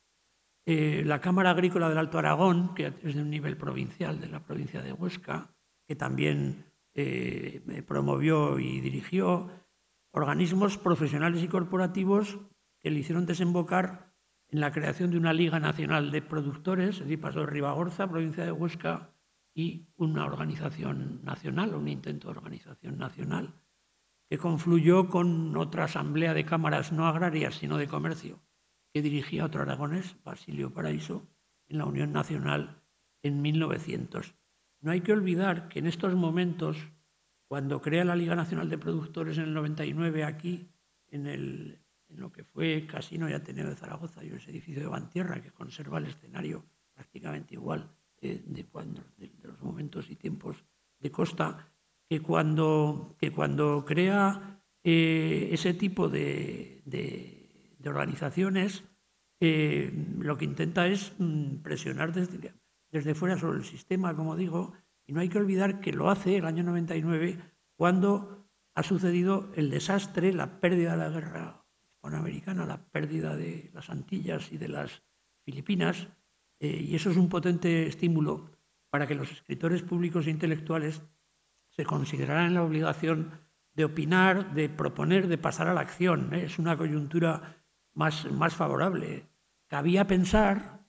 eh, la Cámara Agrícola del Alto Aragón, que es de un nivel provincial de la provincia de Huesca, que también eh, promovió y dirigió, organismos profesionales y corporativos que le hicieron desembocar en la creación de una Liga Nacional de Productores, es decir, pasó de Ribagorza, provincia de Huesca, y una organización nacional, un intento de organización nacional, que confluyó con otra asamblea de cámaras no agrarias, sino de comercio, que dirigía otro aragonés, Basilio Paraíso, en la Unión Nacional en mil novecientos. No hay que olvidar que en estos momentos, cuando crea la Liga Nacional de Productores en el noventa y nueve aquí, en, el, en lo que fue Casino y Ateneo de Zaragoza, y ese edificio de Bantierra, que conserva el escenario prácticamente igual de, de, cuando, de, de los momentos y tiempos de Costa, que cuando, que cuando crea eh, ese tipo de, de, de organizaciones, eh, lo que intenta es mm, presionar desde, desde fuera sobre el sistema, como digo, y no hay que olvidar que lo hace el año noventa y nueve, cuando ha sucedido el desastre, la pérdida de la guerra hispanoamericana, la pérdida de las Antillas y de las Filipinas, eh, y eso es un potente estímulo para que los escritores públicos e intelectuales se consideraran en la obligación de opinar, de proponer, de pasar a la acción. ¿eh? Es una coyuntura más, más favorable. Cabía pensar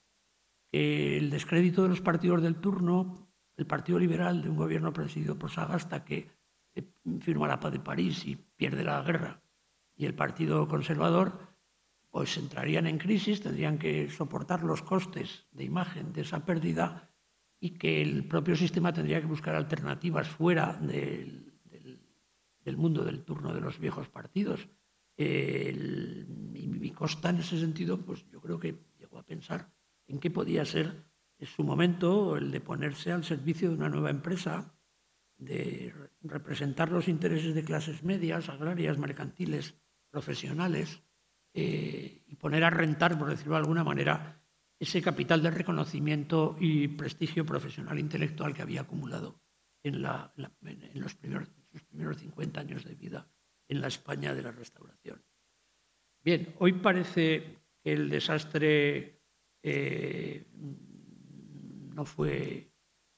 que el descrédito de los partidos del turno, el Partido Liberal de un gobierno presidido por Sagasta, que firma la paz de París y pierde la guerra, y el Partido Conservador, pues entrarían en crisis, tendrían que soportar los costes de imagen de esa pérdida, y que el propio sistema tendría que buscar alternativas fuera del, del, del mundo del turno de los viejos partidos. El, y, y Costa, en ese sentido, pues yo creo que llegó a pensar en qué podía ser en su momento el de ponerse al servicio de una nueva empresa, de representar los intereses de clases medias, agrarias, mercantiles, profesionales, eh, y poner a rentar, por decirlo de alguna manera, ese capital de reconocimiento y prestigio profesional e intelectual que había acumulado en, la, la, en los primeros, sus primeros cincuenta años de vida en la España de la Restauración. Bien, hoy parece que el desastre eh, no fue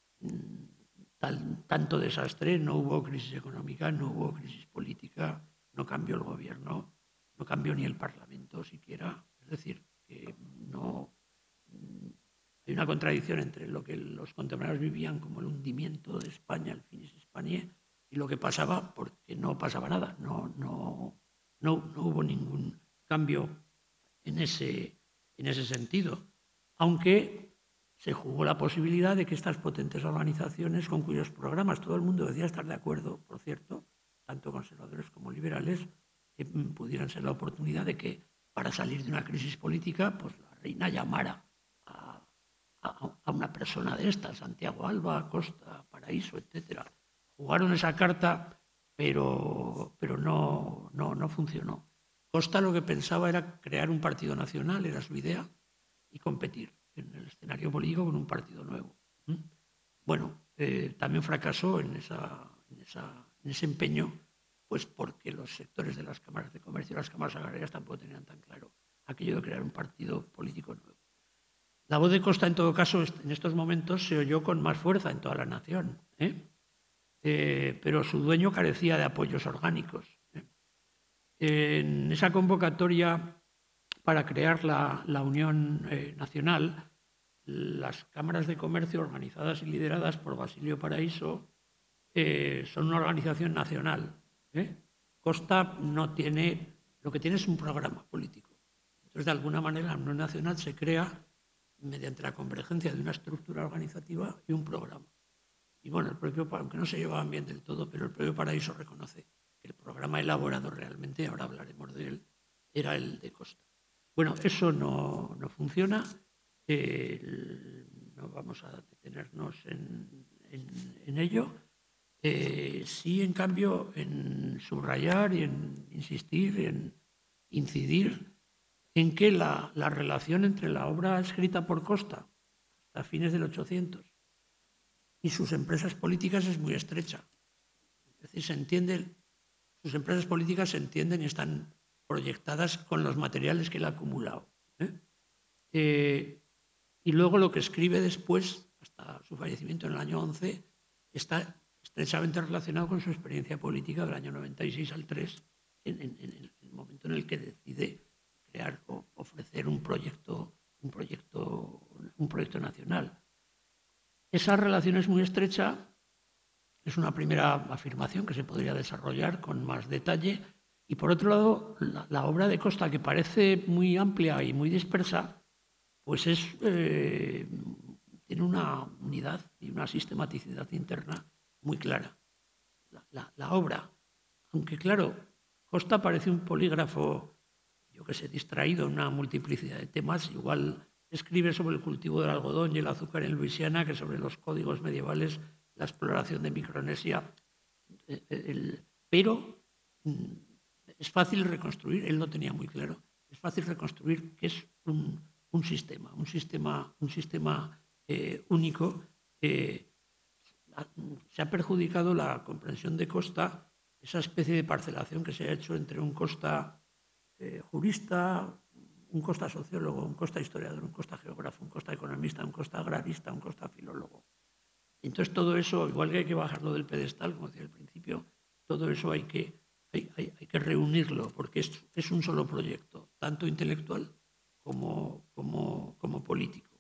tal, tanto desastre, no hubo crisis económica, no hubo crisis política, no cambió el gobierno, no cambió ni el Parlamento siquiera, es decir, que no... Hay una contradicción entre lo que los contemporáneos vivían como el hundimiento de España, el finis Hispaniae, y lo que pasaba, porque no pasaba nada, no, no, no, no hubo ningún cambio en ese, en ese sentido, aunque se jugó la posibilidad de que estas potentes organizaciones, con cuyos programas todo el mundo decía estar de acuerdo, por cierto, tanto conservadores como liberales, eh, pudieran ser la oportunidad de que, para salir de una crisis política, pues la reina llamara a una persona de estas, Santiago Alba, Costa, Paraíso, etcétera. Jugaron esa carta, pero, pero no, no, no funcionó. Costa lo que pensaba era crear un partido nacional, era su idea, y competir en el escenario político con un partido nuevo. Bueno, eh, también fracasó en, esa, en, esa, en ese empeño, pues porque los sectores de las cámaras de comercio y las cámaras agrarias tampoco tenían tan claro aquello de crear un partido político nuevo. La voz de Costa, en todo caso, en estos momentos se oyó con más fuerza en toda la nación, ¿eh? Eh, pero su dueño carecía de apoyos orgánicos. ¿eh? En esa convocatoria para crear la, la Unión eh, Nacional, las cámaras de comercio organizadas y lideradas por Basilio Paraíso eh, son una organización nacional. ¿eh? Costa no tiene, lo que tiene es un programa político. Entonces, de alguna manera, la Unión Nacional se crea mediante la convergencia de una estructura organizativa y un programa. Y bueno, el propio, aunque no se llevaban bien del todo, pero el propio Paraíso reconoce que el programa elaborado realmente, ahora hablaremos de él, era el de Costa. Bueno, eso no, no funciona. Eh, no vamos a detenernos en, en, en ello. Eh, sí, en cambio, en subrayar y en insistir, en incidir en que la, la relación entre la obra escrita por Costa hasta fines del ochocientos y sus empresas políticas es muy estrecha. Es decir, se entiende, sus empresas políticas se entienden y están proyectadas con los materiales que él ha acumulado. ¿eh? Eh, y luego lo que escribe después, hasta su fallecimiento en el año once, está estrechamente relacionado con su experiencia política del año noventa y seis al tres, en, en, en el momento en el que decide crear o ofrecer un proyecto, un proyecto, un proyecto nacional. Esa relación es muy estrecha, es una primera afirmación que se podría desarrollar con más detalle. Y por otro lado, la, la obra de Costa, que parece muy amplia y muy dispersa, pues es, eh, tiene una unidad y una sistematicidad interna muy clara. La, la, la obra, aunque claro, Costa parece un polígrafo, yo que sé, distraído en una multiplicidad de temas, igual escribe sobre el cultivo del algodón y el azúcar en Luisiana que sobre los códigos medievales, la exploración de Micronesia. El, el, pero es fácil reconstruir, él lo tenía muy claro, es fácil reconstruir que es un, un sistema, un sistema, un sistema eh, único. Eh, se ha perjudicado la comprensión de Costa, esa especie de parcelación que se ha hecho entre un Costa eh, jurista, un Costa sociólogo, un Costa historiador, un Costa geógrafo, un Costa economista, un Costa agrarista, un Costa filólogo. Entonces todo eso, igual que hay que bajarlo del pedestal, como decía al principio, todo eso hay que, hay, hay, hay que reunirlo, porque es, es un solo proyecto, tanto intelectual como, como, como político.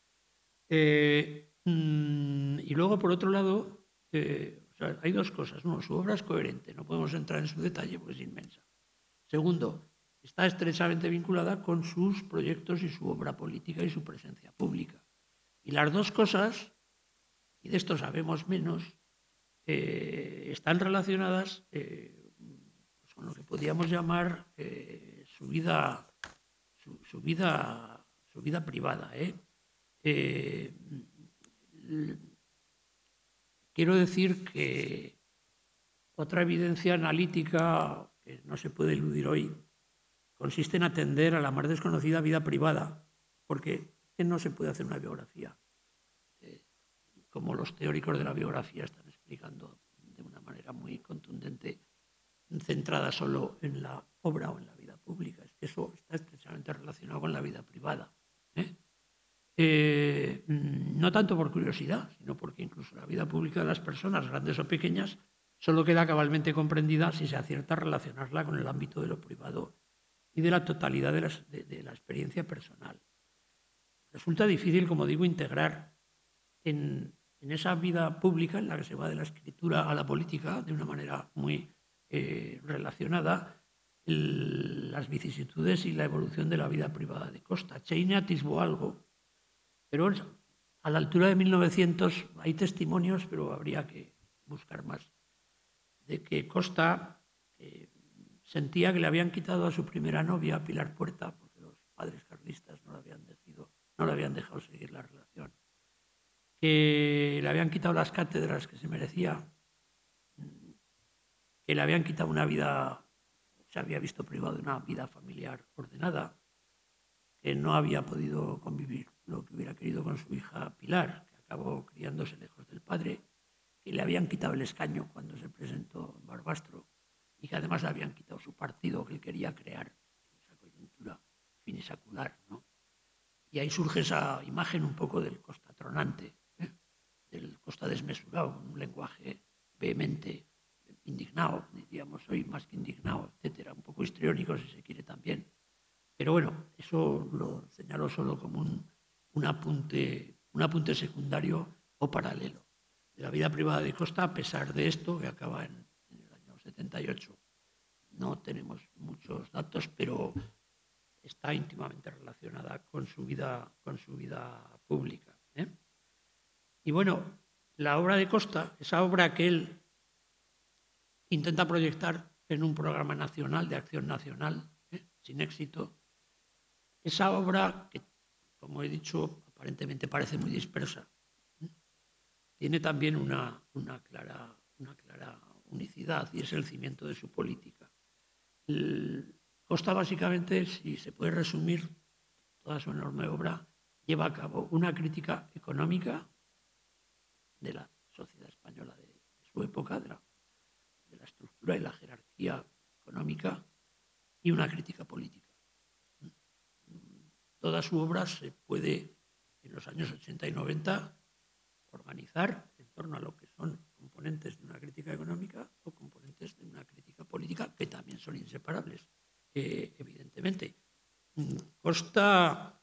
Eh, mmm, y luego, por otro lado, eh, o sea, hay dos cosas. Uno, su obra es coherente, no podemos entrar en su detalle porque es inmensa. Segundo, está estrechamente vinculada con sus proyectos y su obra política y su presencia pública. Y las dos cosas, y de esto sabemos menos, eh, están relacionadas eh, pues con lo que podríamos llamar eh, su, vida, su, su, vida, su vida privada. ¿eh? Eh, quiero decir que otra evidencia analítica que no se puede eludir hoy consiste en atender a la más desconocida vida privada, porque no se puede hacer una biografía eh, como los teóricos de la biografía están explicando de una manera muy contundente, centrada solo en la obra o en la vida pública. Es que eso está estrechamente relacionado con la vida privada. ¿eh? Eh, no tanto por curiosidad, sino porque incluso la vida pública de las personas, grandes o pequeñas, solo queda cabalmente comprendida si se acierta a relacionarla con el ámbito de lo privado y de la totalidad de la, de, de la experiencia personal. Resulta difícil, como digo, integrar en, en esa vida pública en la que se va de la escritura a la política de una manera muy eh, relacionada el, las vicisitudes y la evolución de la vida privada de Costa. Cheine atisbó algo, pero a la altura de mil novecientos hay testimonios, pero habría que buscar más, de que Costa eh, sentía que le habían quitado a su primera novia, Pilar Puerta, porque los padres carlistas no le habían, decido, no le habían dejado seguir la relación, que le habían quitado las cátedras que se merecía, que le habían quitado una vida, se había visto privado de una vida familiar ordenada, que no había podido convivir lo que hubiera querido con su hija Pilar, que acabó criándose lejos del padre, que le habían quitado el escaño cuando se presentó en Barbastro y que además le habían quitado su partido que él quería crear en esa coyuntura finisacular, ¿no? Y ahí surge esa imagen un poco del Costa tronante, ¿eh? del Costa desmesurado, un lenguaje vehemente, indignado, diríamos hoy más que indignado, etcétera, un poco histriónico si se quiere también. Pero bueno, eso lo señaló solo como un un apunte, un apunte secundario o paralelo de la vida privada de Costa, a pesar de esto, que acaba en, en el año setenta y ocho. No tenemos muchos datos, pero está íntimamente relacionada con su vida, con su vida pública, ¿eh? Y bueno, la obra de Costa, esa obra que él intenta proyectar en un programa nacional de acción nacional, ¿eh? sin éxito, esa obra que, como he dicho, aparentemente parece muy dispersa, ¿eh? tiene también una, una, clara, una clara unicidad, y es el cimiento de su política. El Costa, básicamente, si se puede resumir toda su enorme obra, lleva a cabo una crítica económica de la sociedad española de, de su época, de la, de la estructura y la jerarquía económica, y una crítica política. Toda su obra se puede, en los años ochenta y noventa, organizar en torno a lo que son componentes de una crítica económica o componentes de una crítica política, que también son inseparables, eh, evidentemente. Costa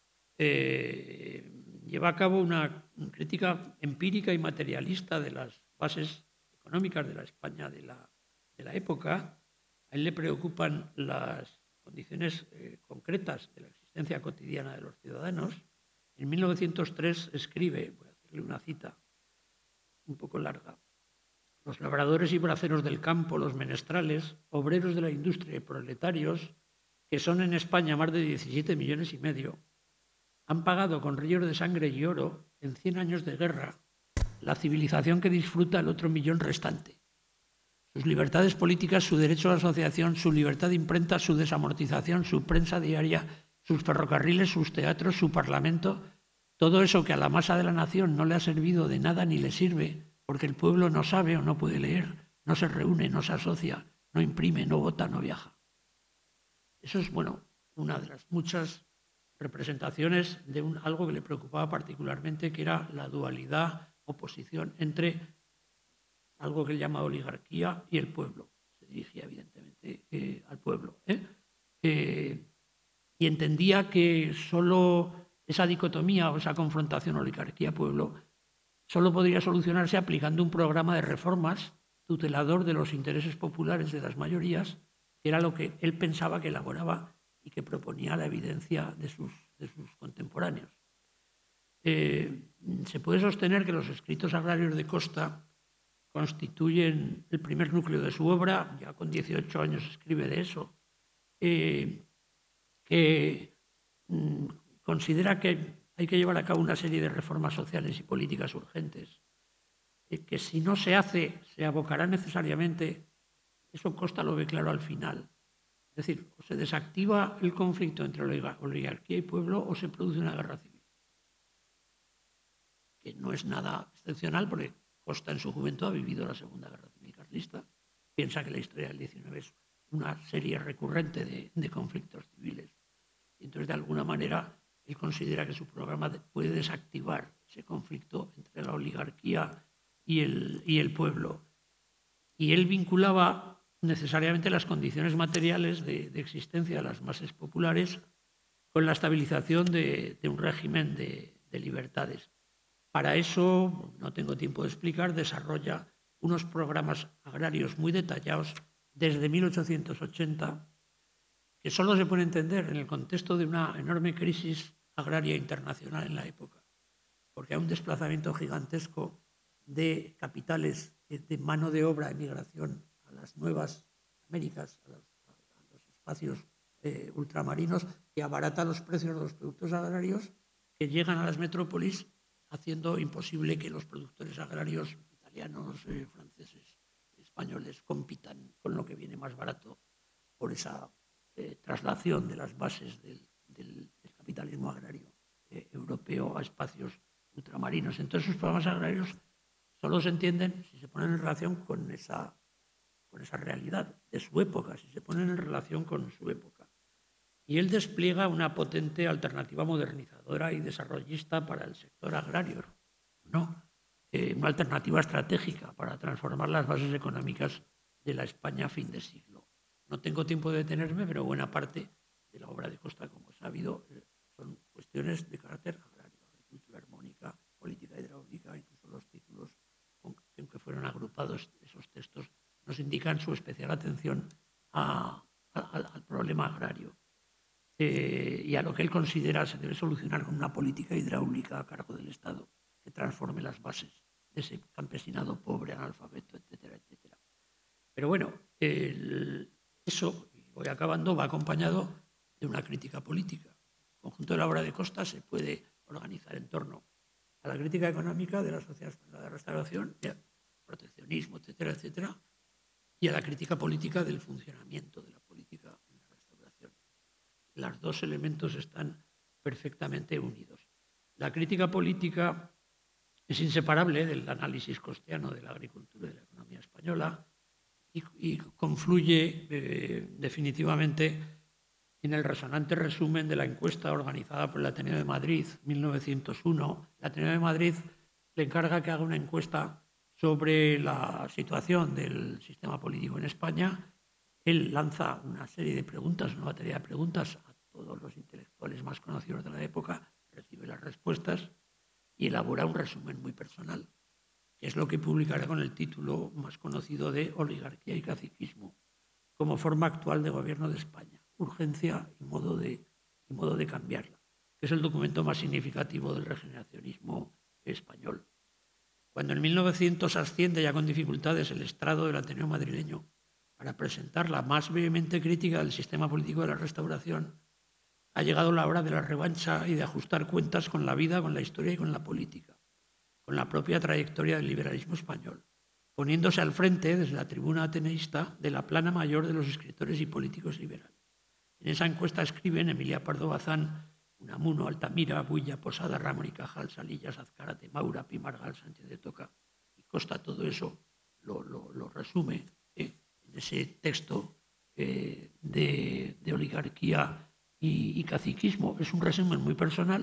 eh, lleva a cabo una crítica empírica y materialista de las bases económicas de la España de la, de la época. A él le preocupan las condiciones eh, concretas de la existencia cotidiana de los ciudadanos. En mil novecientos tres escribe, voy a hacerle una cita un poco larga: los labradores y braceros del campo, los menestrales, obreros de la industria y proletarios, que son en España más de diecisiete millones y medio, han pagado con ríos de sangre y oro, en cien años de guerra, la civilización que disfruta el otro millón restante. Sus libertades políticas, su derecho a la asociación, su libertad de imprenta, su desamortización, su prensa diaria, sus ferrocarriles, sus teatros, su parlamento, todo eso que a la masa de la nación no le ha servido de nada ni le sirve, porque el pueblo no sabe o no puede leer, no se reúne, no se asocia, no imprime, no vota, no viaja. Eso es, bueno, una de las muchas representaciones de un, algo que le preocupaba particularmente, que era la dualidad, oposición entre algo que él llama oligarquía y el pueblo. Se dirigía evidentemente eh, al pueblo, ¿eh? Eh, y entendía que solo esa dicotomía o esa confrontación oligarquía-pueblo solo podría solucionarse aplicando un programa de reformas tutelador de los intereses populares de las mayorías, que era lo que él pensaba que elaboraba y que proponía la evidencia de sus, de sus contemporáneos. Eh, se puede sostener que los escritos agrarios de Costa constituyen el primer núcleo de su obra. Ya con dieciocho años escribe de eso, eh, que mm, considera que hay que llevar a cabo una serie de reformas sociales y políticas urgentes, eh, que si no se hace se abocará necesariamente, eso Costa lo ve claro al final, es decir, o se desactiva el conflicto entre oligarquía y pueblo o se produce una guerra civil, que no es nada excepcional porque Costa en su juventud ha vivido la Segunda Guerra Civil Carlista, piensa que la historia del diecinueve es una serie recurrente de, de conflictos civiles. Y entonces, de alguna manera, él considera que su programa puede desactivar ese conflicto entre la oligarquía y el, y el pueblo. Y él vinculaba necesariamente las condiciones materiales de, de existencia de las masas populares con la estabilización de, de un régimen de, de libertades. Para eso, no tengo tiempo de explicar, desarrolla unos programas agrarios muy detallados desde mil ochocientos ochenta, que solo se puede entender en el contexto de una enorme crisis agraria internacional en la época, porque hay un desplazamiento gigantesco de capitales, de mano de obra, de migración a las nuevas Américas, a los, a los espacios eh, ultramarinos, que abarata los precios de los productos agrarios, que llegan a las metrópolis, haciendo imposible que los productores agrarios italianos, eh, franceses, españoles compitan con lo que viene más barato por esa eh, traslación de las bases del, del, del capitalismo agrario eh, europeo a espacios ultramarinos. Entonces, sus programas agrarios solo se entienden si se ponen en relación con esa, con esa realidad de su época, si se ponen en relación con su época. Y él despliega una potente alternativa modernizadora y desarrollista para el sector agrario, ¿no? Eh, una alternativa estratégica para transformar las bases económicas de la España a fin de siglo. No tengo tiempo de detenerme, pero buena parte de la obra de Costa, como es sabido, son cuestiones de carácter agrario. política hidráulica, incluso los títulos en que fueron agrupados esos textos nos indican su especial atención a, a, al problema agrario eh, y a lo que él considera se debe solucionar con una política hidráulica a cargo del Estado que transforme las bases de ese campesinado pobre, analfabeto, etcétera, etcétera. Pero bueno, el, eso, y voy acabando, va acompañado de una crítica política. El conjunto de la obra de Costa se puede organizar en torno a la crítica económica de la sociedad española de restauración, el proteccionismo, etcétera, etcétera, y a la crítica política del funcionamiento de la política en la restauración. Los dos elementos están perfectamente unidos. La crítica política es inseparable del análisis costiano de la agricultura y de la economía española y, y confluye eh, definitivamente en el resonante resumen de la encuesta organizada por el Ateneo de Madrid, mil novecientos uno. El Ateneo de Madrid le encarga que haga una encuesta sobre la situación del sistema político en España. Él lanza una serie de preguntas, una batería de preguntas a todos los intelectuales más conocidos de la época, recibe las respuestas y elabora un resumen muy personal, que es lo que publicará con el título más conocido de Oligarquía y caciquismo, como forma actual de gobierno de España, urgencia y modo de, y modo de cambiarla, que es el documento más significativo del regeneracionismo español. Cuando en mil novecientos asciende ya con dificultades el estrado del Ateneo madrileño para presentar la más vehemente crítica del sistema político de la Restauración, ha llegado la hora de la revancha y de ajustar cuentas con la vida, con la historia y con la política, con la propia trayectoria del liberalismo español, poniéndose al frente, desde la tribuna ateneísta, de la plana mayor de los escritores y políticos liberales. En esa encuesta escriben Emilia Pardo Bazán, Unamuno, Altamira, Builla, Posada, Ramón y Cajal, Salillas, Azcárate, Maura, Pimargal, Sánchez de Toca y Costa. Todo eso lo, lo, lo resume eh, en ese texto eh, de, de oligarquía y, y caciquismo. Es un resumen muy personal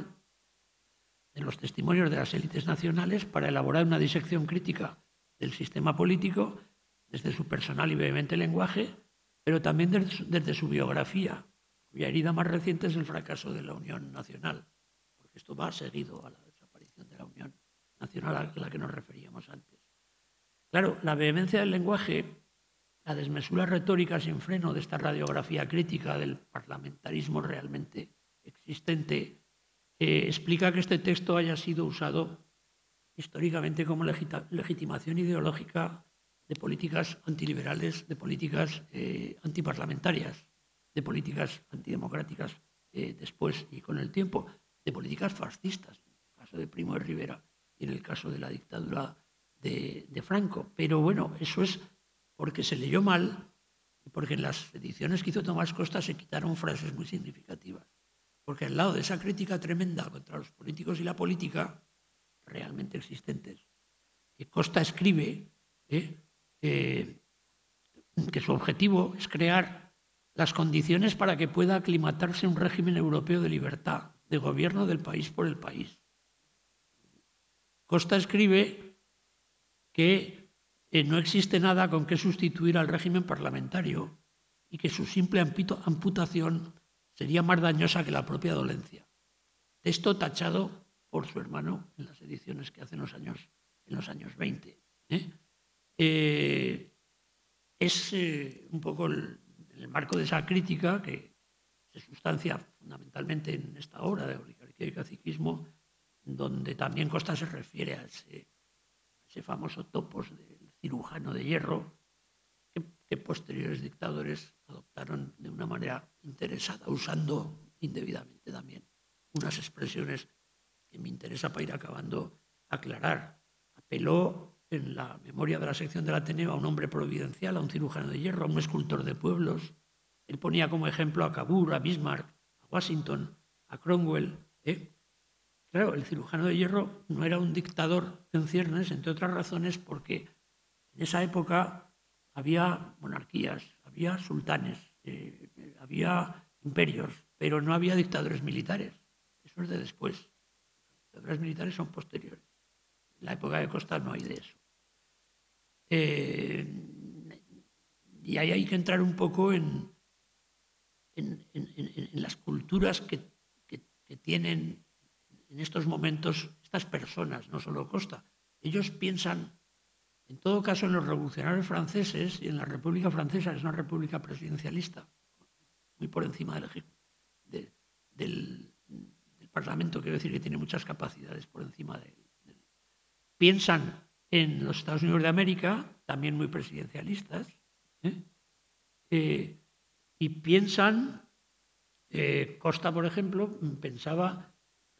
de los testimonios de las élites nacionales para elaborar una disección crítica del sistema político desde su personal y vehemente lenguaje, pero también desde su, desde su biografía, cuya herida más reciente es el fracaso de la Unión Nacional, porque esto va seguido a la desaparición de la Unión Nacional a la que nos referíamos antes. Claro, la vehemencia del lenguaje, la desmesura retórica sin freno de esta radiografía crítica del parlamentarismo realmente existente, eh, explica que este texto haya sido usado históricamente como legita, legitimación ideológica de políticas antiliberales, de políticas eh, antiparlamentarias, de políticas antidemocráticas eh, después y con el tiempo, de políticas fascistas, en el caso de Primo de Rivera y en el caso de la dictadura de, de Franco. Pero bueno, eso es porque se leyó mal y porque en las ediciones que hizo Tomás Costa se quitaron frases muy significativas. Porque al lado de esa crítica tremenda contra los políticos y la política realmente existentes, que Costa escribe eh, eh, que su objetivo es crear las condiciones para que pueda aclimatarse un régimen europeo de libertad, de gobierno del país por el país. Costa escribe que eh, no existe nada con que sustituir al régimen parlamentario y que su simple amputación sería más dañosa que la propia dolencia. Texto tachado por su hermano en las ediciones que hace en los años, en los años veinte. ¿eh? Eh, es eh, un poco el, el marco de esa crítica que se sustancia fundamentalmente en esta obra de oligarquía y caciquismo, donde también Costa se refiere a ese, a ese famoso topos del cirujano de hierro que, que posteriores dictadores adoptaron de una manera interesada, usando indebidamente también unas expresiones que me interesa para ir acabando aclarar. Apeló en la memoria de la sección del Ateneo a un hombre providencial, a un cirujano de hierro, a un escultor de pueblos. Él ponía como ejemplo a Cavour, a Bismarck, a Washington, a Cromwell. ¿eh? Claro, el cirujano de hierro no era un dictador en ciernes, entre otras razones, porque en esa época había monarquías, había sultanes, eh, había imperios, pero no había dictadores militares. Eso es de después. Las dictaduras militares son posteriores. En la época de Costa no hay de eso. Eh, y ahí hay que entrar un poco en, en, en, en, en las culturas que, que, que tienen en estos momentos estas personas, no solo Costa, ellos piensan, en todo caso, en los revolucionarios franceses y en la República Francesa, es una república presidencialista, muy por encima del, de, del, del Parlamento, quiero decir que tiene muchas capacidades por encima de él. Piensan en los Estados Unidos de América, también muy presidencialistas, ¿eh? Eh, y piensan, eh, Costa, por ejemplo, pensaba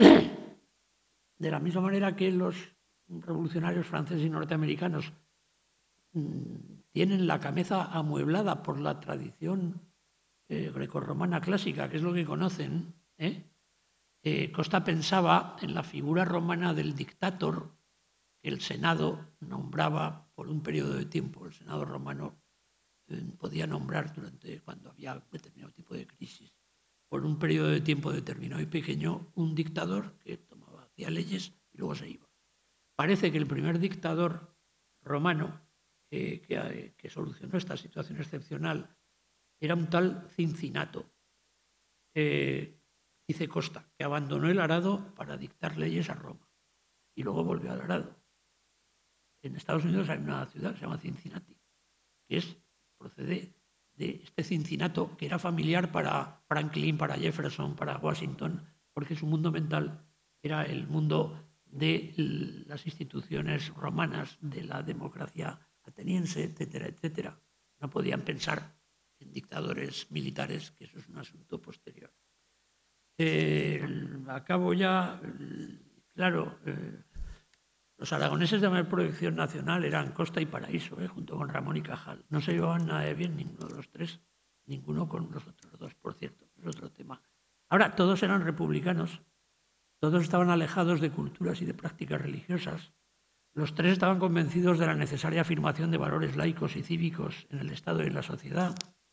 de la misma manera que los revolucionarios franceses y norteamericanos mmm, tienen la cabeza amueblada por la tradición eh, grecorromana clásica, que es lo que conocen, ¿eh? Eh, Costa pensaba en la figura romana del dictator que el Senado nombraba por un periodo de tiempo. El Senado romano eh, podía nombrar durante cuando había determinado tipo de crisis, por un periodo de tiempo determinado y pequeño, un dictador que tomaba, hacía leyes y luego se iba. Parece que el primer dictador romano eh, que, que solucionó esta situación excepcional era un tal Cincinato, eh, dice Costa, que abandonó el arado para dictar leyes a Roma y luego volvió al arado. En Estados Unidos hay una ciudad que se llama Cincinnati, que es, procede de este Cincinato, que era familiar para Franklin, para Jefferson, para Washington, porque su mundo mental era el mundo de las instituciones romanas, de la democracia ateniense, etcétera, etcétera. No podían pensar en dictadores militares, que eso es un asunto posterior. Eh, acabo ya, claro, eh, los aragoneses de mayor proyección nacional eran Costa y Paraíso, eh, junto con Ramón y Cajal. No se llevaban nada de bien ninguno de los tres, ninguno con los otros dos, por cierto, es otro tema. Ahora, todos eran republicanos, todos estaban alejados de culturas y de prácticas religiosas. Los tres estaban convencidos de la necesaria afirmación de valores laicos y cívicos en el Estado y en la sociedad.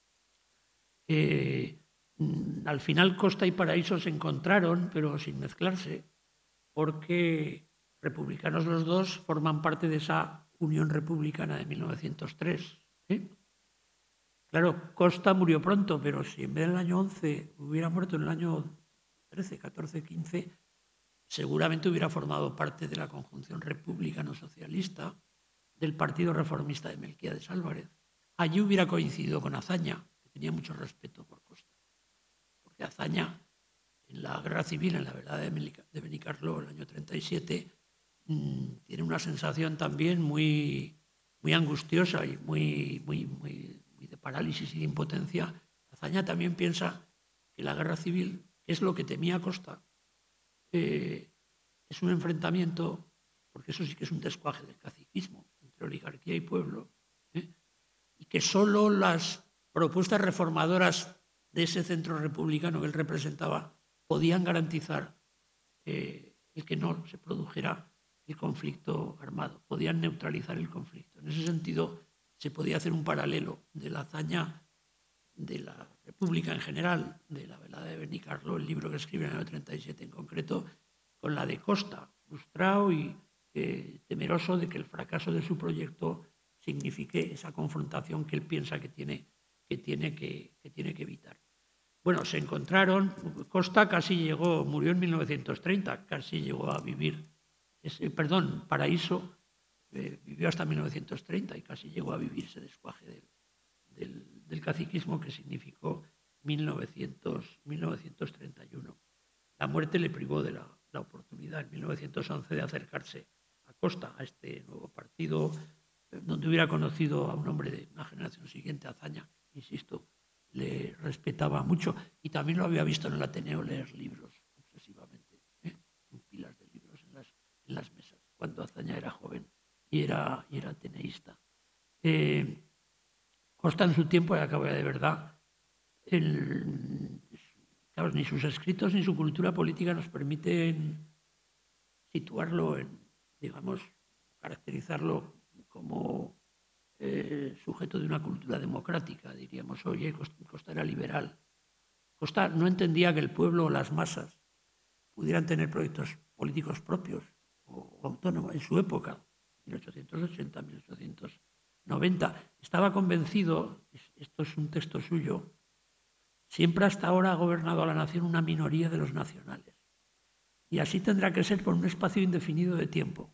Eh, al final Costa y Paraíso se encontraron, pero sin mezclarse, porque republicanos los dos forman parte de esa Unión Republicana de mil novecientos tres. ¿eh? Claro, Costa murió pronto, pero si en vez del año once hubiera muerto en el año trece, catorce, quince, seguramente hubiera formado parte de la conjunción republicano-socialista del Partido Reformista de Melquiades Álvarez. Allí hubiera coincidido con Azaña, que tenía mucho respeto por Costa, porque Azaña, en la guerra civil, en la velada de Benicarló, el año treinta y siete, mmm, tiene una sensación también muy, muy angustiosa y muy, muy, muy, muy de parálisis y de impotencia. Azaña también piensa que la guerra civil, que es lo que temía Costa, eh, es un enfrentamiento, porque eso sí que es un descuaje del caciquismo entre oligarquía y pueblo, ¿eh? y que solo las propuestas reformadoras de ese centro republicano que él representaba podían garantizar eh, el que no se produjera el conflicto armado, podían neutralizar el conflicto. En ese sentido, se podía hacer un paralelo de la hazaña de la República en general, de la velada de Benicarló, el libro que escribe en el año treinta y siete en concreto, con la de Costa, frustrado y eh, temeroso de que el fracaso de su proyecto signifique esa confrontación que él piensa que tiene que, tiene que, que, tiene que evitar. Bueno, se encontraron, Costa casi llegó, murió en mil novecientos treinta, casi llegó a vivir, ese, perdón, Paraíso eh, vivió hasta mil novecientos treinta y casi llegó a vivir ese descuaje del, del, del caciquismo que significó mil novecientos, mil novecientos treinta y uno. La muerte le privó de la, la oportunidad en mil novecientos once de acercarse a Costa, a este nuevo partido, donde hubiera conocido a un hombre de una generación siguiente, Azaña, insisto, le respetaba mucho y también lo había visto en el Ateneo leer libros obsesivamente, ¿eh? en pilas de libros en las, en las mesas, cuando Azaña era joven y era, y era ateneísta. Eh, Costa en su tiempo, y acabo ya de verdad, el, claro, ni sus escritos ni su cultura política nos permiten situarlo en, digamos, caracterizarlo como eh, sujeto de una cultura democrática, diríamos, oye, Costa era liberal. Costa no entendía que el pueblo o las masas pudieran tener proyectos políticos propios o, o autónomos en su época, mil ochocientos ochenta, mil ochocientos noventa. Estaba convencido, esto es un texto suyo, siempre hasta ahora ha gobernado a la nación una minoría de los nacionales. y así tendrá que ser por un espacio indefinido de tiempo.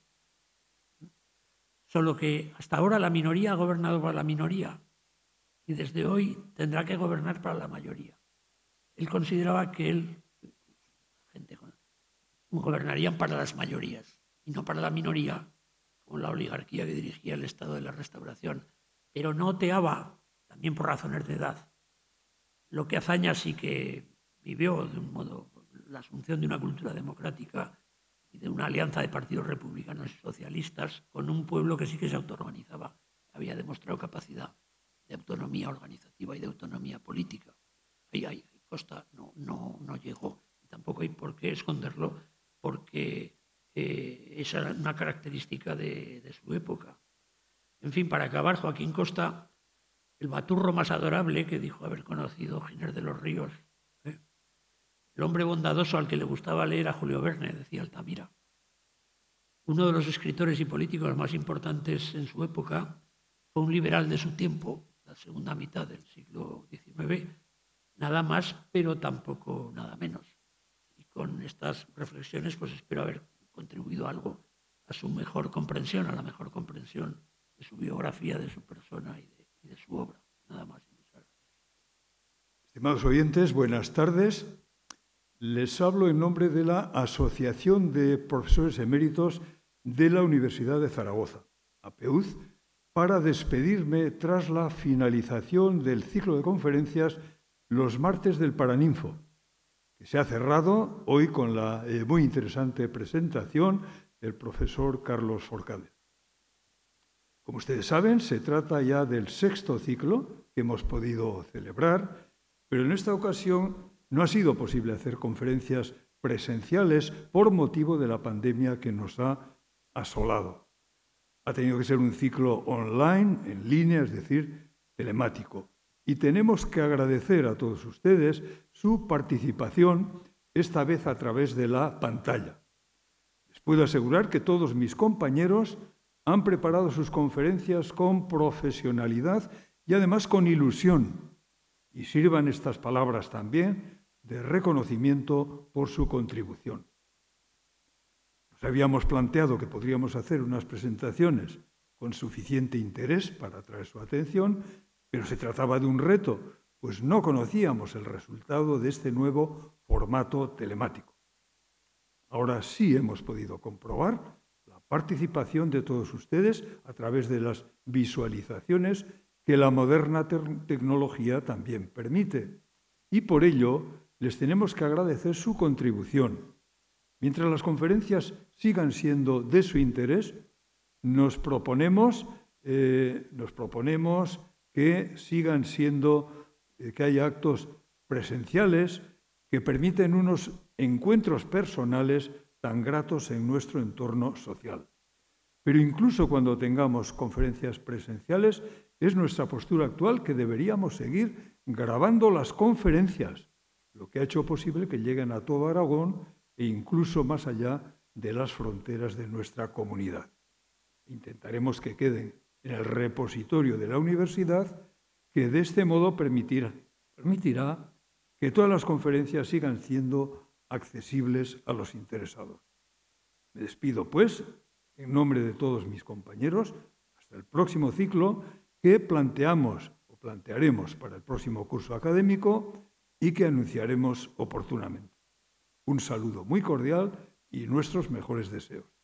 Solo que hasta ahora la minoría ha gobernado para la minoría y desde hoy tendrá que gobernar para la mayoría. Él consideraba que él, gente, gobernarían para las mayorías y no para la minoría, como la oligarquía que dirigía el Estado de la Restauración, pero no oteaba, también por razones de edad, lo que Azaña sí que vivió de un modo, la asunción de una cultura democrática y de una alianza de partidos republicanos y socialistas con un pueblo que sí que se autoorganizaba, había demostrado capacidad de autonomía organizativa y de autonomía política. Ahí, ahí, ahí Costa no, no, no llegó, y tampoco hay por qué esconderlo, porque eh, esa era una característica de, de su época. En fin, para acabar, Joaquín Costa, el baturro más adorable que dijo haber conocido Giner de los Ríos, ¿eh? El hombre bondadoso al que le gustaba leer a Julio Verne, decía Altamira. Uno de los escritores y políticos más importantes en su época fue un liberal de su tiempo, la segunda mitad del siglo diecinueve, nada más, pero tampoco nada menos. Y con estas reflexiones, pues espero haber contribuido algo a su mejor comprensión, a la mejor comprensión de su biografía, de su persona y de, y de su obra. Nada más y muchas gracias. Estimados oyentes, buenas tardes. Les hablo en nombre de la Asociación de Profesores Eméritos de la Universidad de Zaragoza, APEUZ, para despedirme tras la finalización del ciclo de conferencias Los martes del Paraninfo, que se ha cerrado hoy con la eh, muy interesante presentación del profesor Carlos Forcade. Como ustedes saben, se trata ya del sexto ciclo que hemos podido celebrar, pero en esta ocasión no ha sido posible hacer conferencias presenciales por motivo de la pandemia que nos ha asolado. Ha tenido que ser un ciclo online, en línea, es decir, telemático. Y tenemos que agradecer a todos ustedes su participación, esta vez a través de la pantalla. Les puedo asegurar que todos mis compañeros han preparado sus conferencias con profesionalidad y además con ilusión. Y sirvan estas palabras también de reconocimiento por su contribución. Nos habíamos planteado que podríamos hacer unas presentaciones con suficiente interés para atraer su atención, pero se trataba de un reto, pues no conocíamos el resultado de este nuevo formato telemático. Ahora sí hemos podido comprobar la participación de todos ustedes a través de las visualizaciones que la moderna te- tecnología también permite. Y por ello les tenemos que agradecer su contribución. Mientras las conferencias sigan siendo de su interés, nos proponemos, eh, nos proponemos que sigan siendo, eh, que haya actos presenciales que permiten unos encuentros personales tan gratos en nuestro entorno social. Pero incluso cuando tengamos conferencias presenciales, es nuestra postura actual que deberíamos seguir grabando las conferencias, lo que ha hecho posible que lleguen a todo Aragón e incluso más allá de las fronteras de nuestra comunidad. Intentaremos que queden en el repositorio de la universidad, que de este modo permitirá, permitirá que todas las conferencias sigan siendo accesibles a los interesados. Me despido, pues, en nombre de todos mis compañeros, hasta el próximo ciclo que planteamos o plantearemos para el próximo curso académico y que anunciaremos oportunamente. Un saludo muy cordial y nuestros mejores deseos.